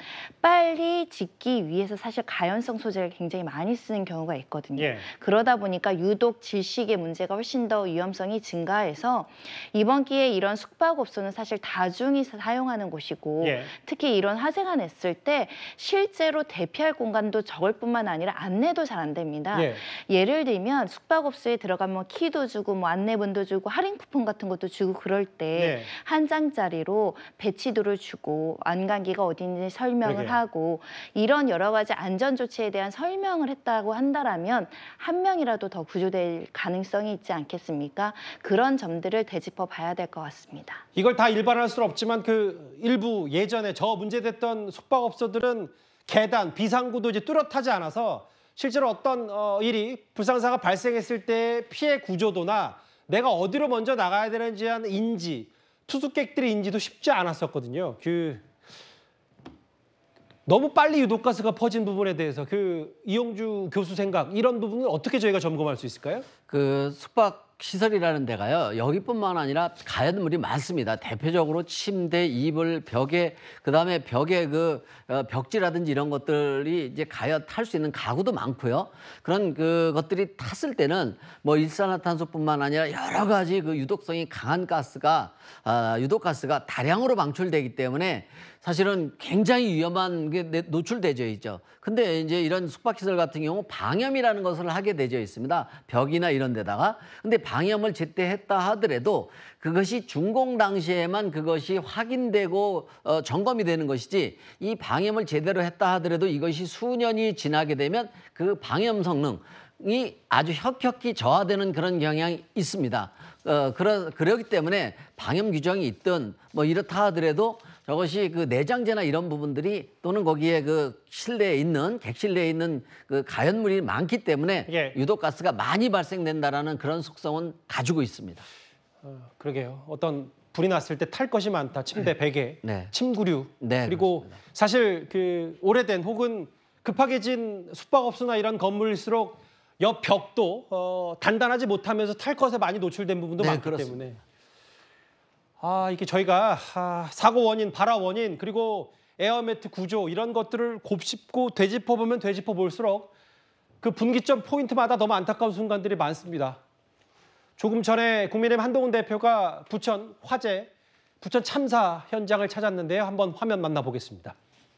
빨리 짓기 위해서 사실 가연성 소재 굉장히 많이 쓰는 경우가 있거든요. 예. 그러다 보니까 유독 질식의 문제가 훨씬 더 위험성이 증가해서 이번 기회에 이런 숙박업소는 사실 다중이 사용하는 곳이고 예. 특히 이런 화재가 났을 때 실제로 대피할 공간도 적을 뿐만 아니라 안내도 잘 안 됩니다. 예. 예를 들면 숙박업소에 들어가면 키도 주고 뭐 안내문도 주고 할인 쿠폰 같은 것도 주고 그럴 때 한 예. 장짜리로 배치도를 주고 안간기가 어딘지 설명을 그러게요. 하고 이런 여러 가지 안전 조치에 대한 설명을 했다고 한다라면 한 명이라도 더 구조될 가능성이 있지 않겠습니까? 그런 점들을 되짚어 봐야 될 것 같습니다. 이걸 다 일반화할 수는 없지만 그 일부 예전에 저 문제됐던 숙박업소들은 계단, 비상구도 이제 뚜렷하지 않아서 실제로 어떤 어, 일이 불상사가 발생했을 때 피해 구조도나 내가 어디로 먼저 나가야 되는지 한 인지, 투숙객들의 인지도 쉽지 않았었거든요. 그 너무 빨리 유독가스가 퍼진 부분에 대해서 그 이용주 교수 생각 이런 부분은 어떻게 저희가 점검할 수 있을까요? 그 숙박 숙박시설이라는 데가요. 여기뿐만 아니라 가연물이 많습니다. 대표적으로 침대, 이불, 벽에 그다음에 벽에 그 어, 벽지라든지 이런 것들이 이제 가연 탈 수 있는 가구도 많고요. 그런 그 것들이 탔을 때는 뭐 일산화탄소뿐만 아니라 여러 가지 그 유독성이 강한 가스가 아, 유독가스가 다량으로 방출되기 때문에 사실은 굉장히 위험한 게 노출되져 있죠. 근데 이제 이런 숙박시설 같은 경우 방염이라는 것을 하게 되어 있습니다. 벽이나 이런 데다가. 근데 방염을 제때 했다 하더라도 그것이 준공 당시에만 그것이 확인되고 어, 점검이 되는 것이지 이 방염을 제대로 했다 하더라도 이것이 수년이 지나게 되면 그 방염 성능이 아주 혁혁히 저하되는 그런 경향이 있습니다. 어, 그러, 그렇기 때문에 방염 규정이 있든 뭐 이렇다 하더라도 저것이 그 내장재나 이런 부분들이 또는 거기에 그 실내에 있는 객실내에 있는 그 가연물이 많기 때문에 예. 유독가스가 많이 발생된다라는 그런 속성은 가지고 있습니다. 어, 그러게요. 어떤 불이 났을 때 탈 것이 많다. 침대, 베개, 네. 침구류. 네, 그리고 그렇습니다. 사실 그 오래된 혹은 급하게 진 숙박업소나 이런 건물일수록 옆 벽도 어, 단단하지 못하면서 탈 것에 많이 노출된 부분도 네, 많기 그렇습니다. 때문에. 아, 이게 저희가 아, 사고 원인, 발화 원인, 그리고 에어매트 구조 이런 것들을 곱씹고 되짚어 보면 되짚어 볼수록 그 분기점 포인트마다 너무 안타까운 순간들이 많습니다. 조금 전에 국민의힘 한동훈 대표가 부천 화재, 부천 참사 현장을 찾았는데요. 한번 화면 만나보겠습니다.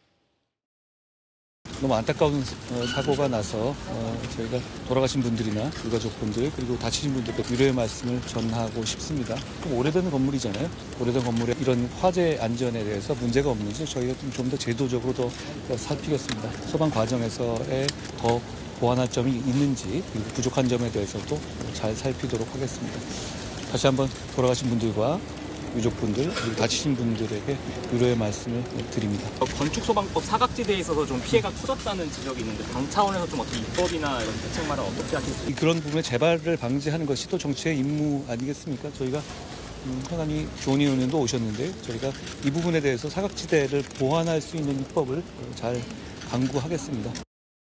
너무 안타까운 어, 사고가 나서 어, 저희가 돌아가신 분들이나 유가족분들 그리고 다치신 분들께 위로의 말씀을 전하고 싶습니다. 좀 오래된 건물이잖아요. 오래된 건물에 이런 화재 안전에 대해서 문제가 없는지 저희가 좀 더 제도적으로 더 살피겠습니다. 소방 과정에서의 더 보완할 점이 있는지 그리고 부족한 점에 대해서도 잘 살피도록 하겠습니다. 다시 한번 돌아가신 분들과 유족분들 그리고 다치신 분들에게 위로의 말씀을 드립니다. 건축소방법 사각지대에 있어서 좀 피해가 커졌다는 지적이 있는데 당 차원에서 좀 어떤 입법이나 이런 대책 마련 어떻게 하실지. 그런 부분에 재발을 방지하는 것이 또 정치의 임무 아니겠습니까? 저희가 음, 상당히 좋은 의원님도 오셨는데 저희가 이 부분에 대해서 사각지대를 보완할 수 있는 입법을 잘 강구하겠습니다.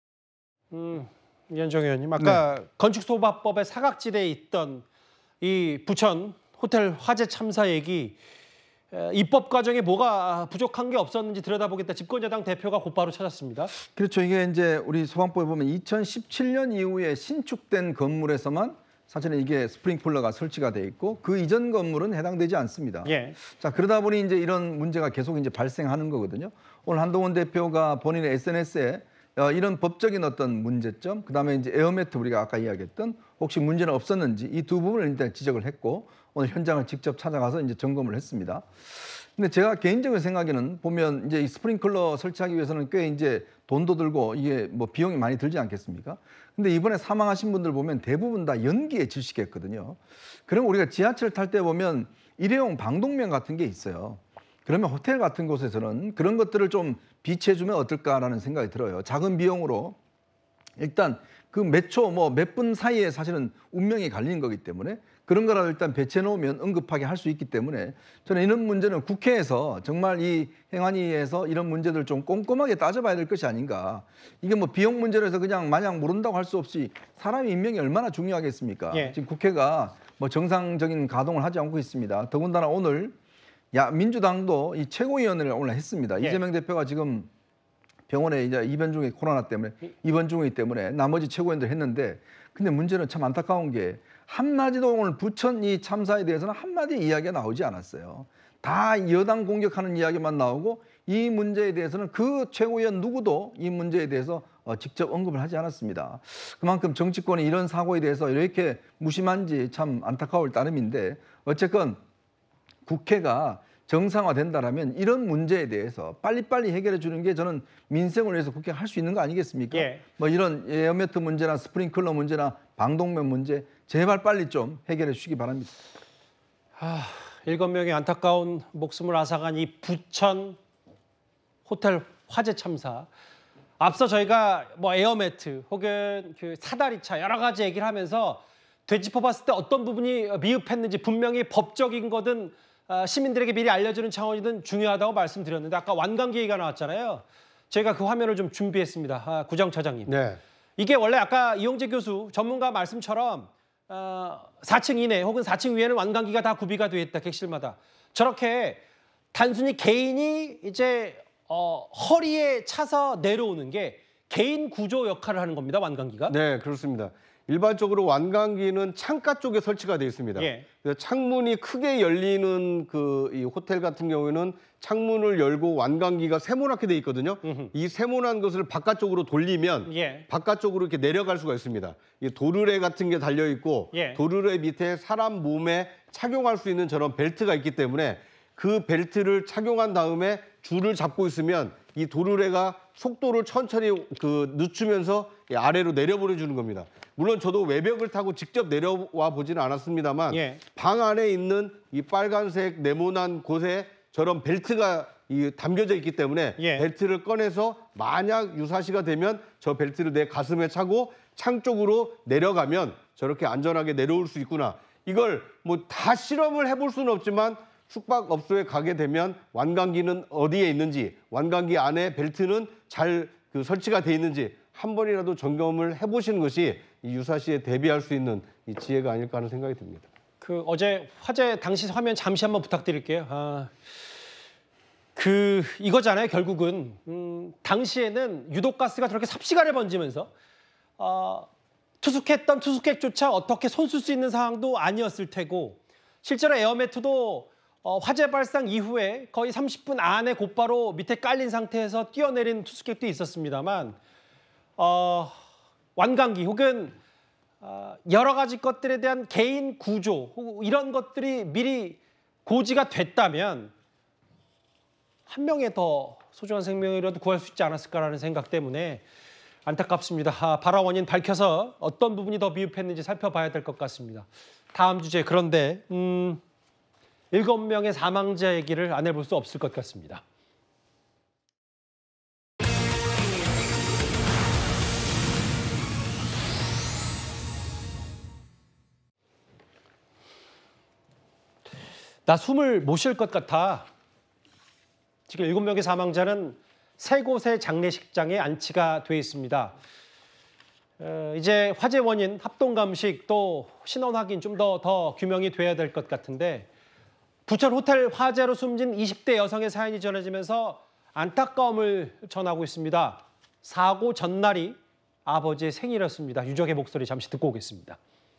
음, 이현정 의원님, 아까 네. 건축소방법의 사각지대에 있던 이 부천 호텔 화재 참사 얘기, 입법 과정에 뭐가 부족한 게 없었는지 들여다보겠다. 집권여당 대표가 곧바로 찾았습니다. 그렇죠. 이게 이제 우리 소방법에 보면 이천십칠 년 이후에 신축된 건물에서만 사실은 이게 스프링클러가 설치가 돼 있고 그 이전 건물은 해당되지 않습니다. 예. 자, 그러다 보니 이제 이런 문제가 계속 이제 발생하는 거거든요. 오늘 한동훈 대표가 본인의 에스엔에스에 어, 이런 법적인 어떤 문제점, 그다음에 이제 에어매트 우리가 아까 이야기했던 혹시 문제는 없었는지 이 두 부분을 일단 지적을 했고 오늘 현장을 직접 찾아가서 이제 점검을 했습니다. 근데 제가 개인적인 생각에는 보면 이제 이 스프링클러 설치하기 위해서는 꽤 이제 돈도 들고 이게 뭐 비용이 많이 들지 않겠습니까? 근데 이번에 사망하신 분들 보면 대부분 다 연기에 질식했거든요. 그럼 우리가 지하철 탈 때 보면 일회용 방독면 같은 게 있어요. 그러면 호텔 같은 곳에서는 그런 것들을 좀 비치해주면 어떨까라는 생각이 들어요. 작은 비용으로 일단 그 몇 초, 뭐 몇 분 사이에 사실은 운명이 갈리는 거기 때문에 그런 거라도 일단 배치해 놓으면 응급하게 할 수 있기 때문에 저는 이런 문제는 국회에서 정말 이 행안위에서 이런 문제들 좀 꼼꼼하게 따져봐야 될 것이 아닌가. 이게 뭐 비용 문제로 해서 그냥 마냥 모른다고 할 수 없이 사람의 인명이 얼마나 중요하겠습니까? 예. 지금 국회가 뭐 정상적인 가동을 하지 않고 있습니다. 더군다나 오늘 야 민주당도 이 최고위원회를 오늘 했습니다. 예. 이재명 대표가 지금 병원에 이제 입원 중에 코로나 때문에 입원 중이기 때문에 나머지 최고위원들 했는데 근데 문제는 참 안타까운 게 한마디도 오늘 부천 이 참사에 대해서는 한마디 이야기가 나오지 않았어요. 다 여당 공격하는 이야기만 나오고 이 문제에 대해서는 그 최고위원 누구도 이 문제에 대해서 직접 언급을 하지 않았습니다. 그만큼 정치권이 이런 사고에 대해서 이렇게 무심한지 참 안타까울 따름인데 어쨌건 국회가 정상화된다라면 이런 문제에 대해서 빨리빨리 해결해 주는 게 저는 민생을 위해서 국회가 할 수 있는 거 아니겠습니까? 예. 뭐 이런 에어매트 문제나 스프링클러 문제나 방독면 문제 제발 빨리 좀 해결해 주시기 바랍니다. 아, 일곱 명의 안타까운 목숨을 앗아간 이 부천 호텔 화재 참사. 앞서 저희가 뭐 에어매트 혹은 그 사다리차 여러 가지 얘기를 하면서 되짚어봤을 때 어떤 부분이 미흡했는지 분명히 법적인 거든 시민들에게 미리 알려주는 차원이든 중요하다고 말씀드렸는데 아까 완강기 얘기가 나왔잖아요. 저희가 그 화면을 좀 준비했습니다. 아, 구정 차장님. 네. 이게 원래 아까 이용재 교수 전문가 말씀처럼 어, 사 층 이내 혹은 사 층 위에는 완강기가 다 구비가 되어 있다. 객실마다. 저렇게 단순히 개인이 이제 어, 허리에 차서 내려오는 게 개인 구조 역할을 하는 겁니다. 완강기가. 네, 그렇습니다. 일반적으로 완강기는 창가 쪽에 설치가 되어 있습니다. 예. 그래서 창문이 크게 열리는 그 이 호텔 같은 경우에는 창문을 열고 완강기가 세모나게 되어 있거든요. 음흠. 이 세모난 것을 바깥쪽으로 돌리면 예. 바깥쪽으로 이렇게 내려갈 수가 있습니다. 이 도르래 같은 게 달려 있고 예. 도르래 밑에 사람 몸에 착용할 수 있는 저런 벨트가 있기 때문에 그 벨트를 착용한 다음에 줄을 잡고 있으면 이 도르래가 속도를 천천히 그 늦추면서 아래로 내려보내 주는 겁니다. 물론 저도 외벽을 타고 직접 내려와 보지는 않았습니다만 예. 방 안에 있는 이 빨간색 네모난 곳에 저런 벨트가 이 담겨져 있기 때문에 예. 벨트를 꺼내서 만약 유사시가 되면 저 벨트를 내 가슴에 차고 창 쪽으로 내려가면 저렇게 안전하게 내려올 수 있구나. 이걸 뭐 다 실험을 해볼 수는 없지만 숙박업소에 가게 되면 완강기는 어디에 있는지, 완강기 안에 벨트는 잘 그 설치가 돼 있는지 한 번이라도 점검을 해보시는 것이 이 유사시에 대비할 수 있는 이 지혜가 아닐까 하는 생각이 듭니다. 그 어제 화재 당시 화면 잠시 한번 부탁드릴게요. 아, 그 이거잖아요. 결국은 음, 당시에는 유독가스가 저렇게 삽시간에 번지면서 어, 투숙했던 투숙객조차 어떻게 손쓸 수 있는 상황도 아니었을 테고 실제로 에어매트도 어, 화재 발생 이후에 거의 삼십 분 안에 곧바로 밑에 깔린 상태에서 뛰어내린 투숙객도 있었습니다만 어, 완강기 혹은 어, 여러 가지 것들에 대한 개인 구조 이런 것들이 미리 고지가 됐다면 한 명의 더 소중한 생명이라도 구할 수 있지 않았을까라는 생각 때문에 안타깝습니다. 아, 발화 원인 밝혀서 어떤 부분이 더 미흡했는지 살펴봐야 될 것 같습니다. 다음 주제 그런데 음, 일곱 명의 사망자 얘기를 안 해볼 수 없을 것 같습니다. 나 숨을 못 쉴 것 같아. 지금 일곱 명의 사망자는 세 곳의 장례식장에 안치가 돼 있습니다. 어, 이제 화재 원인, 합동 감식 또 신원 확인 좀 더 더 규명이 돼야 될 것 같은데 부천 호텔 화재로 숨진 이십 대 여성의 사연이 전해지면서 안타까움을 전하고 있습니다. 사고 전날이 아버지의 생일이었습니다. 유족의 목소리 잠시 듣고 오겠습니다.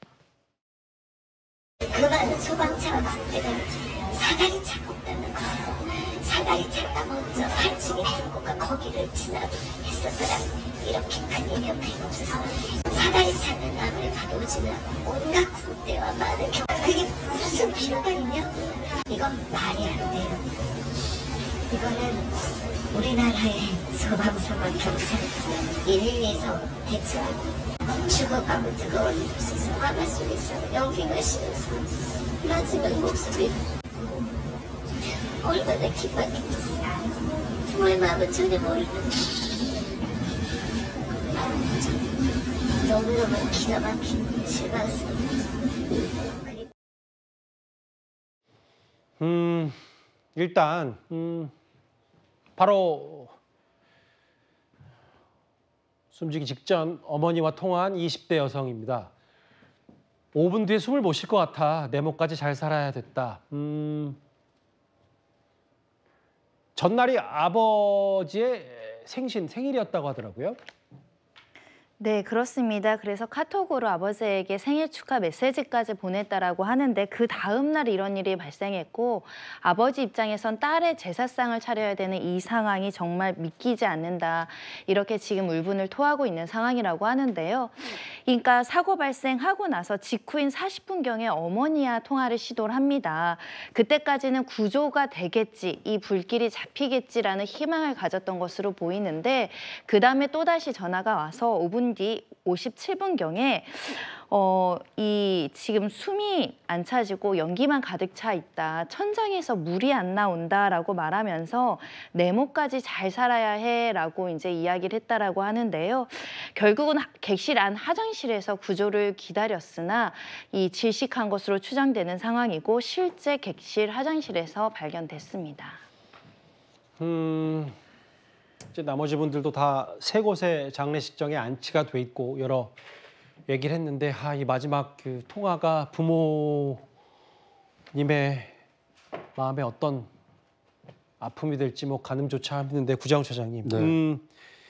그 많은 소방차가 내가 사다리 차가 없다는 거예요. 사다리 차가 먼저 팔 층에 들고가 거기를 지나했었더라. 이렇게 큰 일이 옆에 없어서 사다리 차는 아무리 봐도 오지는 온갖 군대와 많은 경 그게 무슨 필요가 있냐? 이건 말이 안 돼요. 이거는 우리나라의 소방서와 경찰 일일이에서 대처하고 죽어가면 뜨거운 입술에서 화가 속에서 연기가 싫어서 마지막 목소리 얼마나 기뻤겠어. 부모의 마음은 전혀 모르는데 너무너무 기가 막힌 실망스럽다. 음, 일단 음, 바로 숨지기 직전 어머니와 통화한 이십 대 여성입니다. 오 분 뒤에 숨을 못 쉴 것 같아. 내 목까지 잘 살아야 됐다. 음, 전날이 아버지의 생신, 생일이었다고 하더라고요. 네, 그렇습니다. 그래서 카톡으로 아버지에게 생일 축하 메시지까지 보냈다라고 하는데 그 다음 날 이런 일이 발생했고 아버지 입장에선 딸의 제사상을 차려야 되는 이 상황이 정말 믿기지 않는다. 이렇게 지금 울분을 토하고 있는 상황이라고 하는데요. 그러니까 사고 발생하고 나서 직후인 사십 분경에 어머니와 통화를 시도를 합니다. 그때까지는 구조가 되겠지, 이 불길이 잡히겠지라는 희망을 가졌던 것으로 보이는데 그 다음에 또다시 전화가 와서 오 분 뒤 오십칠 분경에 어, 이 지금 숨이 안 차지고 연기만 가득 차 있다. 천장에서 물이 안 나온다라고 말하면서 내 목까지 잘 살아야 해라고 이제 이야기를 했다라고 하는데요. 결국은 객실 안 화장실에서 구조를 기다렸으나 이 질식한 것으로 추정되는 상황이고 실제 객실 화장실에서 발견됐습니다. 음. 이제 나머지 분들도 다 세 곳의 장례식장에 안치가 돼 있고 여러 얘기를 했는데 아, 이 마지막 그 통화가 부모님의 마음에 어떤 아픔이 될지 뭐 가늠조차 힘든데 구자웅 차장님. 네. 음,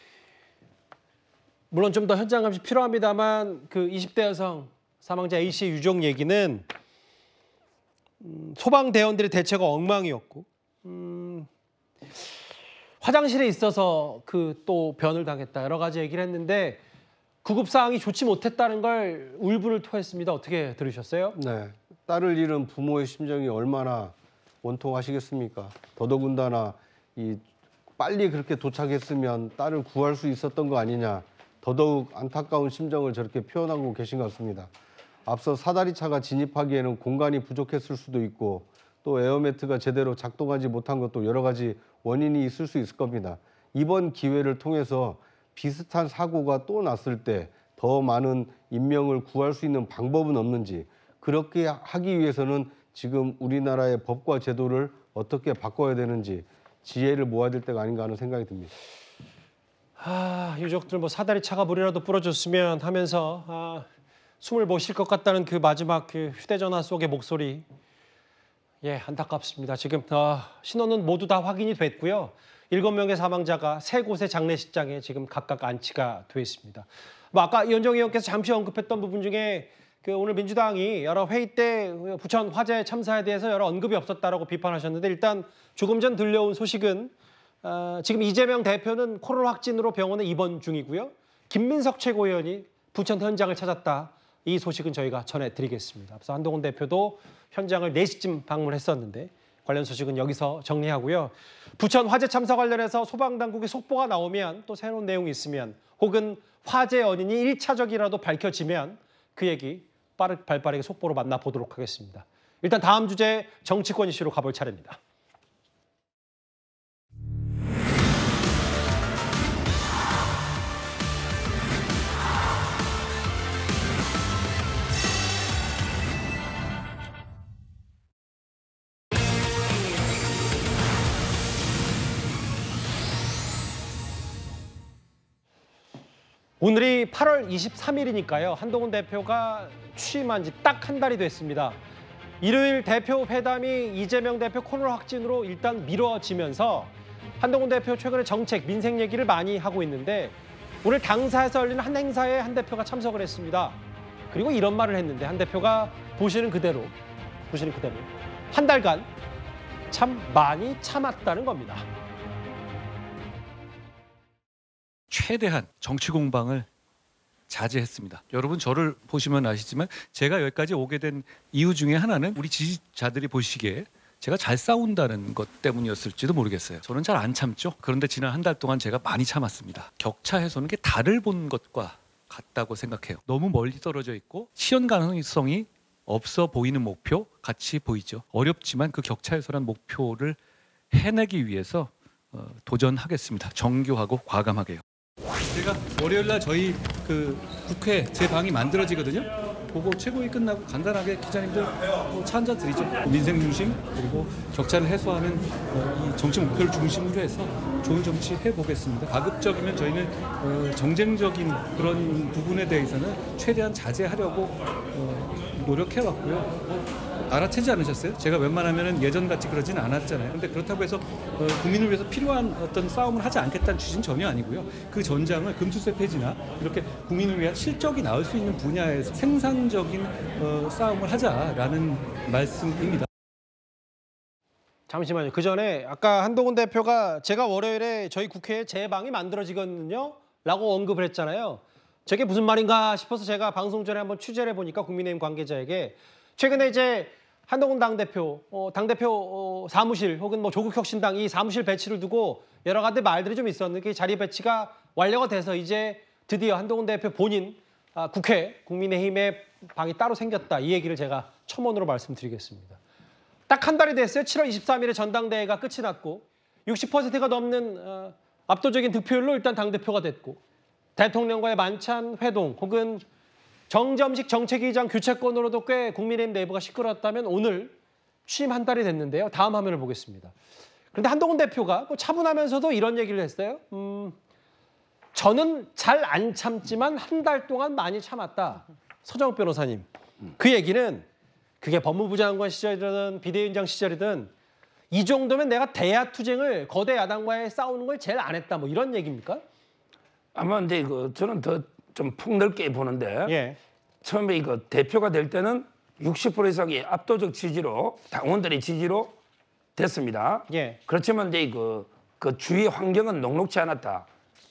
물론 좀 더 현장 감시 필요합니다만 그 이십 대 여성 사망자 A 씨의 유족 얘기는 음, 소방대원들의 대처가 엉망이었고 음, 화장실에 있어서 그 또 변을 당했다 여러 가지 얘기를 했는데 구급 사항이 좋지 못했다는 걸 울분을 토했습니다. 어떻게 들으셨어요? 네, 딸을 잃은 부모의 심정이 얼마나 원통하시겠습니까? 더더군다나 이 빨리 그렇게 도착했으면 딸을 구할 수 있었던 거 아니냐. 더더욱 안타까운 심정을 저렇게 표현하고 계신 것 같습니다. 앞서 사다리차가 진입하기에는 공간이 부족했을 수도 있고 또 에어매트가 제대로 작동하지 못한 것도 여러 가지 원인이 있을 수 있을 겁니다. 이번 기회를 통해서 비슷한 사고가 또 났을 때 더 많은 인명을 구할 수 있는 방법은 없는지, 그렇게 하기 위해서는 지금 우리나라의 법과 제도를 어떻게 바꿔야 되는지 지혜를 모아야 될 때가 아닌가 하는 생각이 듭니다. 아, 유족들 뭐 사다리 차가 물이라도 뿌려줬으면 하면서 아, 숨을 못 쉴 것 같다는 그 마지막 그 휴대전화 속의 목소리. 예, 안타깝습니다. 지금 아, 신원은 모두 다 확인이 됐고요. 일곱 명의 사망자가 세 곳의 장례식장에 지금 각각 안치가 돼 있습니다. 뭐 아까 이현정 의원께서 잠시 언급했던 부분 중에 그 오늘 민주당이 여러 회의 때 부천 화재 참사에 대해서 여러 언급이 없었다라고 비판하셨는데 일단 조금 전 들려온 소식은 어, 지금 이재명 대표는 코로나 확진으로 병원에 입원 중이고요. 김민석 최고위원이 부천 현장을 찾았다. 이 소식은 저희가 전해드리겠습니다. 앞서 한동훈 대표도 현장을 네 시쯤 방문했었는데 관련 소식은 여기서 정리하고요. 부천 화재 참사 관련해서 소방당국의 속보가 나오면 또 새로운 내용이 있으면 혹은 화재 원인이 일차적이라도 밝혀지면 그 얘기 빠르, 발빠르게 속보로 만나보도록 하겠습니다. 일단 다음 주제 정치권 이슈로 가볼 차례입니다. 오늘이 팔월 이십삼일이니까요. 한동훈 대표가 취임한 지 딱 한 달이 됐습니다. 일요일 대표 회담이 이재명 대표 코로나 확진으로 일단 미뤄지면서 한동훈 대표 최근에 정책, 민생 얘기를 많이 하고 있는데 오늘 당사에서 열리는 한 행사에 한 대표가 참석을 했습니다. 그리고 이런 말을 했는데 한 대표가 보시는 그대로, 보시는 그대로 한 달간 참 많이 참았다는 겁니다. 최대한 정치 공방을 자제했습니다. 여러분 저를 보시면 아시지만 제가 여기까지 오게 된 이유 중에 하나는 우리 지지자들이 보시기에 제가 잘 싸운다는 것 때문이었을지도 모르겠어요. 저는 잘 안 참죠. 그런데 지난 한 달 동안 제가 많이 참았습니다. 격차 해소는 게 달을 본 것과 같다고 생각해요. 너무 멀리 떨어져 있고 실현 가능성이 없어 보이는 목표 같이 보이죠. 어렵지만 그 격차 해소란 목표를 해내기 위해서 어, 도전하겠습니다. 정교하고 과감하게요. 제가 월요일 날 저희 그 국회 제 방이 만들어지거든요. 그거 최고위 끝나고 간단하게 기자님들 뭐 차 한잔 드리죠. 민생 중심 그리고 격차를 해소하는 어, 이 정치 목표를 중심으로 해서 좋은 정치 해보겠습니다. 가급적이면 저희는 어, 정쟁적인 그런 부분에 대해서는 최대한 자제하려고 어, 노력해왔고요. 뭐, 알아채지 않으셨어요? 제가 웬만하면 예전같이 그러진 않았잖아요. 근데 그렇다고 해서 어, 국민을 위해서 필요한 어떤 싸움을 하지 않겠다는 취지는 전혀 아니고요. 그 전장을 금투세 폐지나 이렇게 국민을 위한 실적이 나올 수 있는 분야에서 생산적인 어, 싸움을 하자라는 말씀입니다. 잠시만요. 그 전에 아까 한동훈 대표가 제가 월요일에 저희 국회에 제 방이 만들어지거든요 라고 언급을 했잖아요. 저게 무슨 말인가 싶어서 제가 방송 전에 한번 취재를 해보니까 국민의힘 관계자에게 최근에 이제 한동훈 당대표, 어, 당대표 어, 사무실 혹은 뭐 조국혁신당 이 사무실 배치를 두고 여러 가지 말들이 좀 있었는데 그 자리 배치가 완료가 돼서 이제 드디어 한동훈 대표 본인 아, 국회 국민의힘의 방이 따로 생겼다. 이 얘기를 제가 첨언으로 말씀드리겠습니다. 딱 한 달이 됐어요. 칠월 이십삼일에 전당대회가 끝이 났고 육십 퍼센트가 넘는 어, 압도적인 득표율로 일단 당대표가 됐고 대통령과의 만찬 회동 혹은 정점식 정책위의장 교체권으로도 꽤 국민의힘 내부가 시끄러웠다면 오늘 취임 한 달이 됐는데요. 다음 화면을 보겠습니다. 그런데 한동훈 대표가 뭐 차분하면서도 이런 얘기를 했어요. 음, 저는 잘 안 참지만 한 달 동안 많이 참았다. 서정욱 변호사님. 그 얘기는 그게 법무부 장관 시절이든 비대위원장 시절이든 이 정도면 내가 대야 투쟁을 거대 야당과의 싸우는 걸 제일 안 했다. 뭐 이런 얘기입니까? 아마 근데 그 저는 더 좀 폭넓게 보는데 예. 처음에 이거 대표가 될 때는 육십 퍼센트 이상의 압도적 지지로 당원들의 지지로 됐습니다. 예. 그렇지만 이제 그, 그 주위 환경은 녹록지 않았다.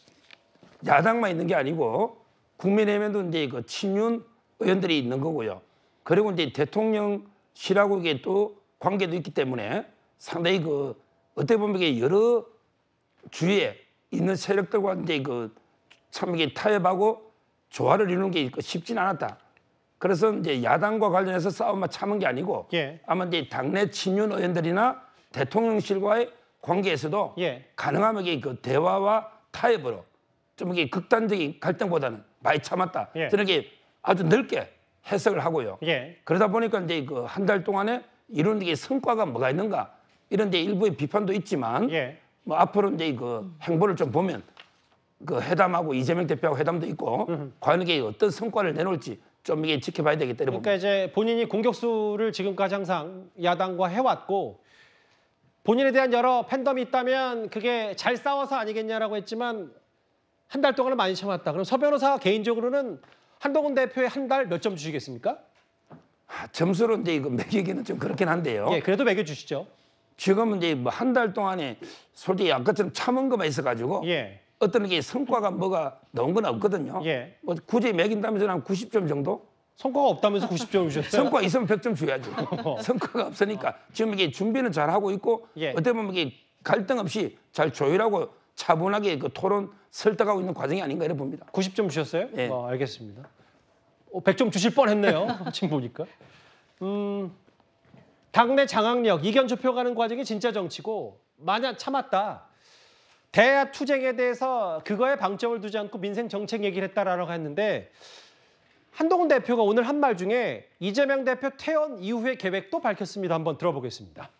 야당만 있는 게 아니고 국민의힘에도 이제 그 친윤 의원들이 있는 거고요. 그리고 이제 대통령실하고 이게 또 관계도 있기 때문에 상당히 그 어떻게 보면 이게 여러 주위에 있는 세력들과 이제 그 참 이게 타협하고 조화를 이루는 게 쉽지는 않았다. 그래서 이제 야당과 관련해서 싸움만 참은 게 아니고 예. 아마 이제 당내 친윤 의원들이나 대통령실과의 관계에서도 예. 가능하면 이게 그 대화와 타협으로 좀 이게 극단적인 갈등보다는 많이 참았다. 예. 저는 이게 아주 넓게 해석을 하고요. 예. 그러다 보니까 이제 그 한 달 동안에 이런 게 성과가 뭐가 있는가 이런 데 일부의 비판도 있지만 예. 뭐 앞으로 이제 그 행보를 좀 보면 그 회담하고 이재명 대표하고 회담도 있고 음흠. 과연 이게 어떤 성과를 내놓을지 좀 이게 지켜봐야 되겠다. 그러니까 이제 본인이 공격수를 지금까지 항상 야당과 해왔고 본인에 대한 여러 팬덤이 있다면 그게 잘 싸워서 아니겠냐라고 했지만 한 달 동안은 많이 참았다. 그럼 서 변호사 개인적으로는 한동훈 대표의 한 달 몇 점 주시겠습니까? 아, 점수로 이제 이거 매기기는 좀 그렇긴 한데요. 예, 그래도 매겨주시죠. 지금은 이제 뭐 한 달 동안에 솔직히 아까처럼 참은 것만 있어가지고 예. 어떤 게 성과가 뭐가 나온 건 없거든요. 예. 뭐 굳이 매긴다면 저는 한 구십 점 정도? 성과가 없다면서 구십 점을 주셨어요? 성과 있으면 백 점 줘야죠. 성과가 없으니까 지금 이게 준비는 잘 하고 있고 예. 어떻게 보면 이게 갈등 없이 잘 조율하고 차분하게 그 토론 설득하고 있는 과정이 아닌가 이렇게 봅니다. 구십 점 주셨어요? 예. 어, 알겠습니다. 어, 백 점 주실 뻔했네요. 지금 보니까. 음, 당내 장악력, 이견 좁혀가는 과정이 진짜 정치고 만약 참았다. 대야 투쟁에 대해서 그거에 방점을 두지 않고 민생 정책 얘기를 했다라고 했는데 한동훈 대표가 오늘 한 말 중에 이재명 대표 퇴원 이후의 계획도 밝혔습니다. 한번 들어보겠습니다.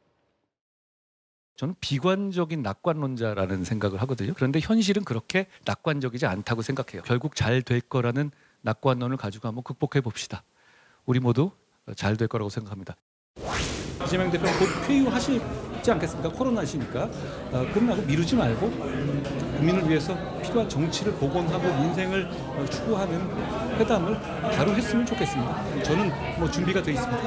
저는 비관적인 낙관론자라는 생각을 하거든요. 그런데 현실은 그렇게 낙관적이지 않다고 생각해요. 결국 잘 될 거라는 낙관론을 가지고 한번 극복해 봅시다. 우리 모두 잘 될 거라고 생각합니다. 이재명 대표 곧 퇴임하시지 않겠습니까? 코로나시니까 어, 끝나고 미루지 말고 음, 국민을 위해서 필요한 정치를 복원하고 민생을 어, 추구하는 회담을 바로 했으면 좋겠습니다. 저는 뭐 준비가 돼 있습니다.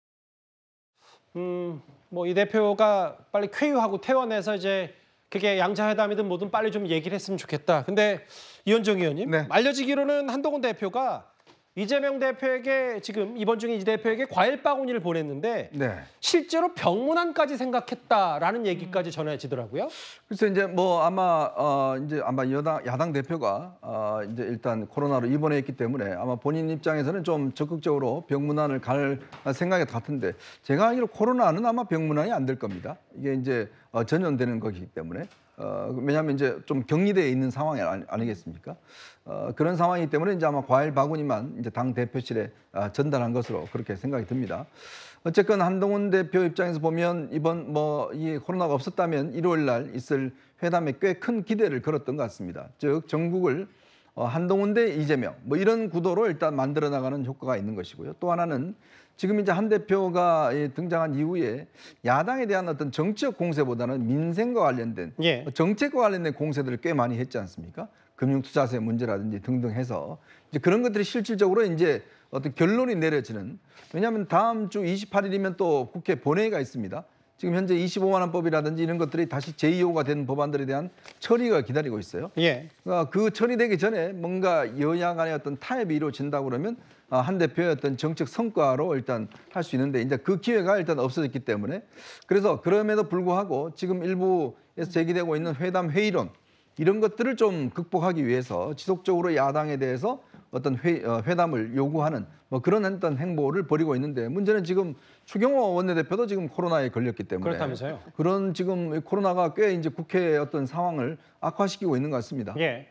음, 뭐 이 대표가 빨리 쾌유하고 퇴원해서 이제 그게 양자회담이든 뭐든 빨리 좀 얘기를 했으면 좋겠다. 근데 이현정 의원님, 네. 알려지기로는 한동훈 대표가 이재명 대표에게 지금 이번 중에 이 대표에게 과일 바구니를 보냈는데 네. 실제로 병문안까지 생각했다라는 얘기까지 전해지더라고요. 그래서 이제 뭐 아마 어 이제 아마 여당 야당 대표가 어 이제 일단 코로나로 입원했기 때문에 아마 본인 입장에서는 좀 적극적으로 병문안을 갈 생각이 같은데 제가 알기로 코로나는 아마 병문안이 안 될 겁니다. 이게 이제 어 전염되는 거기 때문에. 어, 왜냐하면 이제 좀 격리되어 있는 상황이 아니, 아니겠습니까? 어, 그런 상황이기 때문에 이제 아마 과일 바구니만 이제 당 대표실에 어, 전달한 것으로 그렇게 생각이 듭니다. 어쨌건 한동훈 대표 입장에서 보면 이번 뭐 이 코로나가 없었다면 일요일 날 있을 회담에 꽤 큰 기대를 걸었던 것 같습니다. 즉 전국을 어, 한동훈 대 이재명 뭐 이런 구도로 일단 만들어 나가는 효과가 있는 것이고요. 또 하나는 지금 이제 한 대표가 등장한 이후에 야당에 대한 어떤 정치적 공세보다는 민생과 관련된 예. 정책과 관련된 공세들을 꽤 많이 했지 않습니까? 금융투자세 문제라든지 등등 해서 이제 그런 것들이 실질적으로 이제 어떤 결론이 내려지는 왜냐하면 다음 주 이십팔 일이면 또 국회 본회의가 있습니다. 지금 현재 이십오만 원법이라든지 이런 것들이 다시 제이호가 된 법안들에 대한 처리가 기다리고 있어요. 예. 그러니까 그 처리되기 전에 뭔가 여야 간의 어떤 타협이 이루어진다고 그러면 한 대표의 어떤 정책 성과로 일단 할 수 있는데 이제 그 기회가 일단 없어졌기 때문에 그래서 그럼에도 불구하고 지금 일부에서 제기되고 있는 회담 회의론 이런 것들을 좀 극복하기 위해서 지속적으로 야당에 대해서 어떤 회, 어, 회담을 요구하는 뭐 그런 어떤 행보를 벌이고 있는데 문제는 지금 추경호 원내대표도 지금 코로나에 걸렸기 때문에 그렇다면서요? 그런 지금 코로나가 꽤 이제 국회의 어떤 상황을 악화시키고 있는 것 같습니다. 예.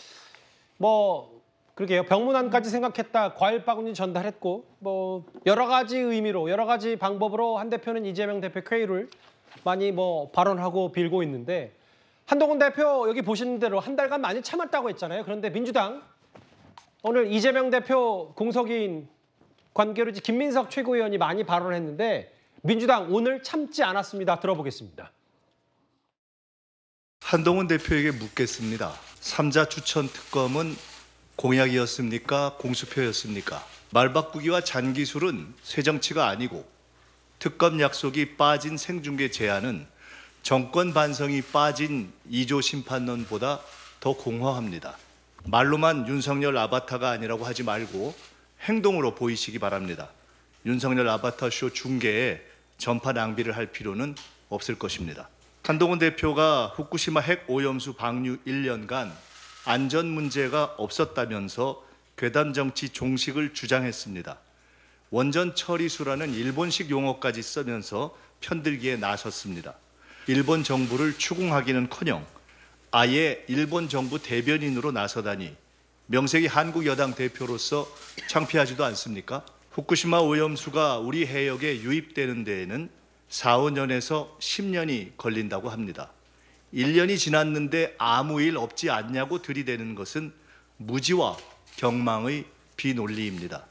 뭐 그러게요. 병문안까지 생각했다. 과일 바구니 전달했고 뭐 여러 가지 의미로 여러 가지 방법으로 한 대표는 이재명 대표 쾌유를 많이 뭐 발언하고 빌고 있는데 한동훈 대표 여기 보시는 대로 한 달간 많이 참았다고 했잖아요. 그런데 민주당 오늘 이재명 대표 공석인 관계로 이제 김민석 최고위원이 많이 발언했는데 민주당 오늘 참지 않았습니다. 들어보겠습니다. 한동훈 대표에게 묻겠습니다. 삼자 추천 특검은 공약이었습니까? 공수표였습니까? 말바꾸기와 잔기술은 쇠정치가 아니고 특검 약속이 빠진 생중계 제안은 정권 반성이 빠진 이조 심판론보다 더 공허합니다. 말로만 윤석열 아바타가 아니라고 하지 말고 행동으로 보이시기 바랍니다. 윤석열 아바타 쇼 중계에 전파 낭비를 할 필요는 없을 것입니다. 한동훈 대표가 후쿠시마 핵 오염수 방류 일 년간 안전 문제가 없었다면서 괴담 정치 종식을 주장했습니다. 원전 처리수라는 일본식 용어까지 쓰면서 편들기에 나섰습니다. 일본 정부를 추궁하기는커녕 아예 일본 정부 대변인으로 나서다니 명색이 한국 여당 대표로서 창피하지도 않습니까? 후쿠시마 오염수가 우리 해역에 유입되는 데에는 사, 오 년에서 십 년이 걸린다고 합니다. 일 년이 지났는데 아무 일 없지 않냐고 들이대는 것은 무지와 경망의 비논리입니다.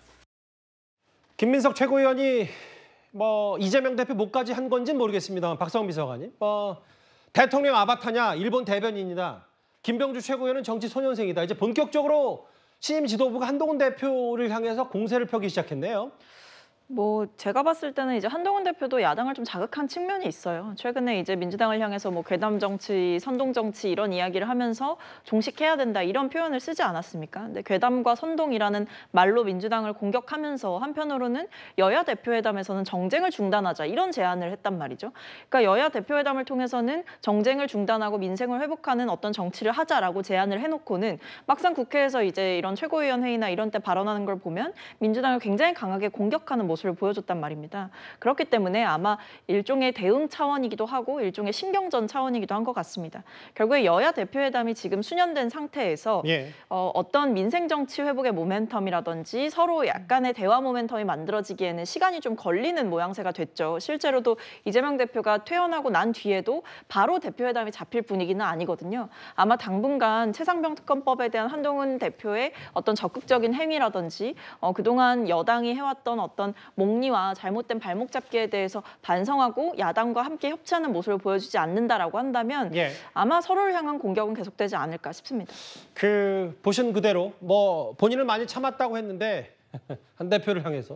김민석 최고위원이 뭐 이재명 대표 목까지 한 건지는 모르겠습니다만 박성훈 비서관님, 뭐 대통령 아바타냐, 일본 대변인이다. 김병주 최고위원은 정치 소년생이다. 이제 본격적으로 신임 지도부가 한동훈 대표를 향해서 공세를 펴기 시작했네요. 뭐 제가 봤을 때는 이제 한동훈 대표도 야당을 좀 자극한 측면이 있어요. 최근에 이제 민주당을 향해서 뭐 괴담 정치, 선동 정치 이런 이야기를 하면서 종식해야 된다 이런 표현을 쓰지 않았습니까? 근데 괴담과 선동이라는 말로 민주당을 공격하면서 한편으로는 여야 대표회담에서는 정쟁을 중단하자 이런 제안을 했단 말이죠. 그러니까 여야 대표회담을 통해서는 정쟁을 중단하고 민생을 회복하는 어떤 정치를 하자라고 제안을 해놓고는 막상 국회에서 이제 이런 최고위원 회의나 이런 때 발언하는 걸 보면 민주당을 굉장히 강하게 공격하는 모습 모습을 보여줬단 말입니다. 그렇기 때문에 아마 일종의 대응 차원이기도 하고 일종의 신경전 차원이기도 한 것 같습니다. 결국에 여야 대표회담이 지금 수년된 상태에서 예. 어, 어떤 민생 정치 회복의 모멘텀이라든지 서로 약간의 대화 모멘텀이 만들어지기에는 시간이 좀 걸리는 모양새가 됐죠. 실제로도 이재명 대표가 퇴원하고 난 뒤에도 바로 대표회담이 잡힐 분위기는 아니거든요. 아마 당분간 최상병 특검법에 대한 한동훈 대표의 어떤 적극적인 행위라든지 어, 그동안 여당이 해왔던 어떤 목리와 잘못된 발목 잡기에 대해서 반성하고 야당과 함께 협치하는 모습을 보여주지 않는다라고 한다면 예. 아마 서로를 향한 공격은 계속되지 않을까 싶습니다. 그 보신 그대로 뭐 본인은 많이 참았다고 했는데 한 대표를 향해서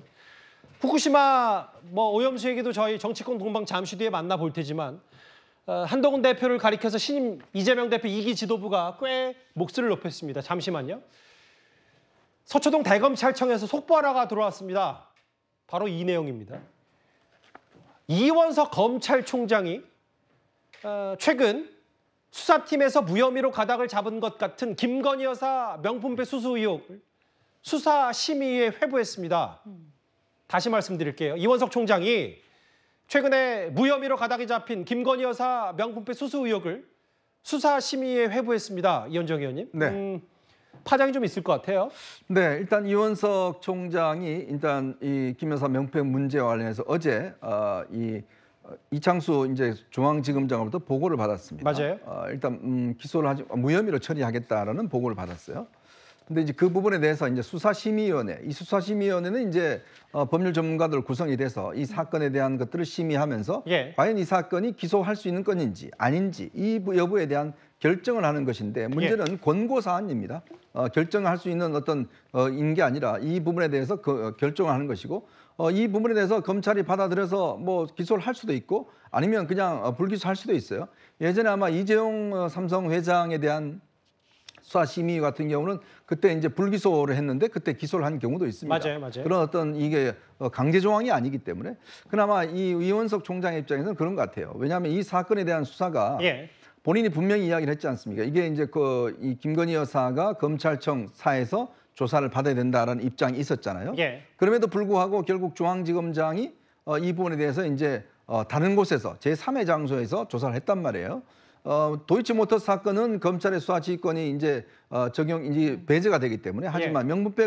후쿠시마 뭐 오염수 얘기도 저희 정치권 동방 잠시 뒤에 만나볼 테지만 어, 한동훈 대표를 가리켜서 신임 이재명 대표 이 기 지도부가 꽤 목소리를 높였습니다. 잠시만요. 서초동 대검찰청에서 속보하라가 들어왔습니다. 바로 이 내용입니다. 이원석 검찰총장이 어, 최근 수사팀에서 무혐의로 가닥을 잡은 것 같은 김건희 여사 명품백 수수 의혹을 수사심의에 회부했습니다. 다시 말씀드릴게요. 이원석 총장이 최근에 무혐의로 가닥이 잡힌 김건희 여사 명품백 수수 의혹을 수사심의에 회부했습니다. 이현정 의원님. 네. 음, 파장이 좀 있을 것 같아요. 네, 일단 이원석 총장이 일단 이 김 여사 명품 문제와 관련해서 어제 어, 이 이창수 이제 중앙지검장으로부터 보고를 받았습니다. 맞아요. 어, 일단 음, 기소를 하지 무혐의로 처리하겠다라는 보고를 받았어요. 근데 이제 그 부분에 대해서 이제 수사심의위원회, 이 수사심의위원회는 이제 어, 법률 전문가들 구성이 돼서 이 사건에 대한 것들을 심의하면서 예. 과연 이 사건이 기소할 수 있는 건인지 아닌지 이 여부에 대한 결정을 하는 것인데 문제는 예. 권고 사안입니다. 어, 결정을 할 수 있는 어떤 어, 인 게 아니라 이 부분에 대해서 그, 어, 결정을 하는 것이고 어, 이 부분에 대해서 검찰이 받아들여서 뭐 기소를 할 수도 있고 아니면 그냥 어, 불기소할 수도 있어요. 예전에 아마 이재용 어, 삼성 회장에 대한 수사심의 같은 경우는 그때 이제 불기소를 했는데 그때 기소를 한 경우도 있습니다. 맞아요, 맞아요. 그런 어떤 이게 강제 조항이 아니기 때문에 그나마 이 이원석 총장의 입장에서는 그런 것 같아요. 왜냐하면 이 사건에 대한 수사가 예. 본인이 분명히 이야기를 했지 않습니까? 이게 이제 그 이 김건희 여사가 검찰청 사에서 조사를 받아야 된다라는 입장이 있었잖아요. 예. 그럼에도 불구하고 결국 중앙지검장이 어, 이 부분에 대해서 이제 어, 다른 곳에서 제삼의 장소에서 조사를 했단 말이에요. 어, 도이치모터스 사건은 검찰의 수사 지휘권이 이제 어, 적용 이제 배제가 되기 때문에 하지만 예. 명품백은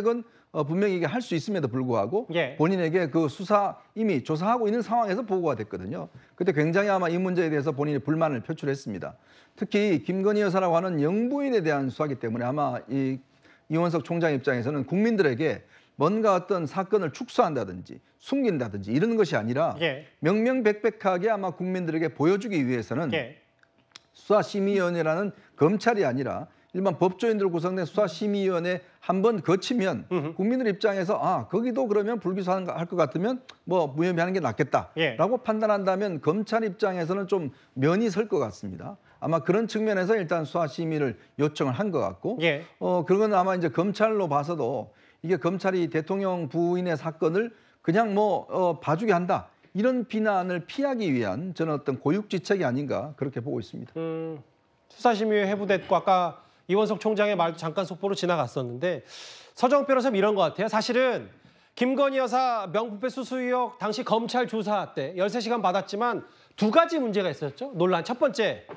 어, 분명히 이게 할 수 있음에도 불구하고 예. 본인에게 그 수사 이미 조사하고 있는 상황에서 보고가 됐거든요. 그때 굉장히 아마 이 문제에 대해서 본인이 불만을 표출했습니다. 특히 김건희 여사라고 하는 영부인에 대한 수사이기 때문에 아마 이 이원석 총장 입장에서는 국민들에게 뭔가 어떤 사건을 축소한다든지 숨긴다든지 이런 것이 아니라 예. 명명백백하게 아마 국민들에게 보여주기 위해서는 예. 수사심의위원회라는 검찰이 아니라 일반 법조인으로 구성된 수사심의위원회 한 번 거치면 음흠. 국민들 입장에서 아 거기도 그러면 불기소할 것 같으면 뭐 무혐의하는 게 낫겠다라고 예. 판단한다면 검찰 입장에서는 좀 면이 설 것 같습니다. 아마 그런 측면에서 일단 수사심의를 요청을 한 것 같고 예. 어 그건 아마 이제 검찰로 봐서도 이게 검찰이 대통령 부인의 사건을 그냥 뭐 어, 봐주게 한다 이런 비난을 피하기 위한 저는 어떤 고육지책이 아닌가 그렇게 보고 있습니다. 음, 수사심의회 해부됐고 아까 이원석 총장의 말도 잠깐 속보로 지나갔었는데 서정욱 변호사님 이런 것 같아요. 사실은 김건희 여사 명품백 수수 의혹 당시 검찰 조사 때 열세 시간 받았지만 두 가지 문제가 있었죠. 논란. 첫 번째,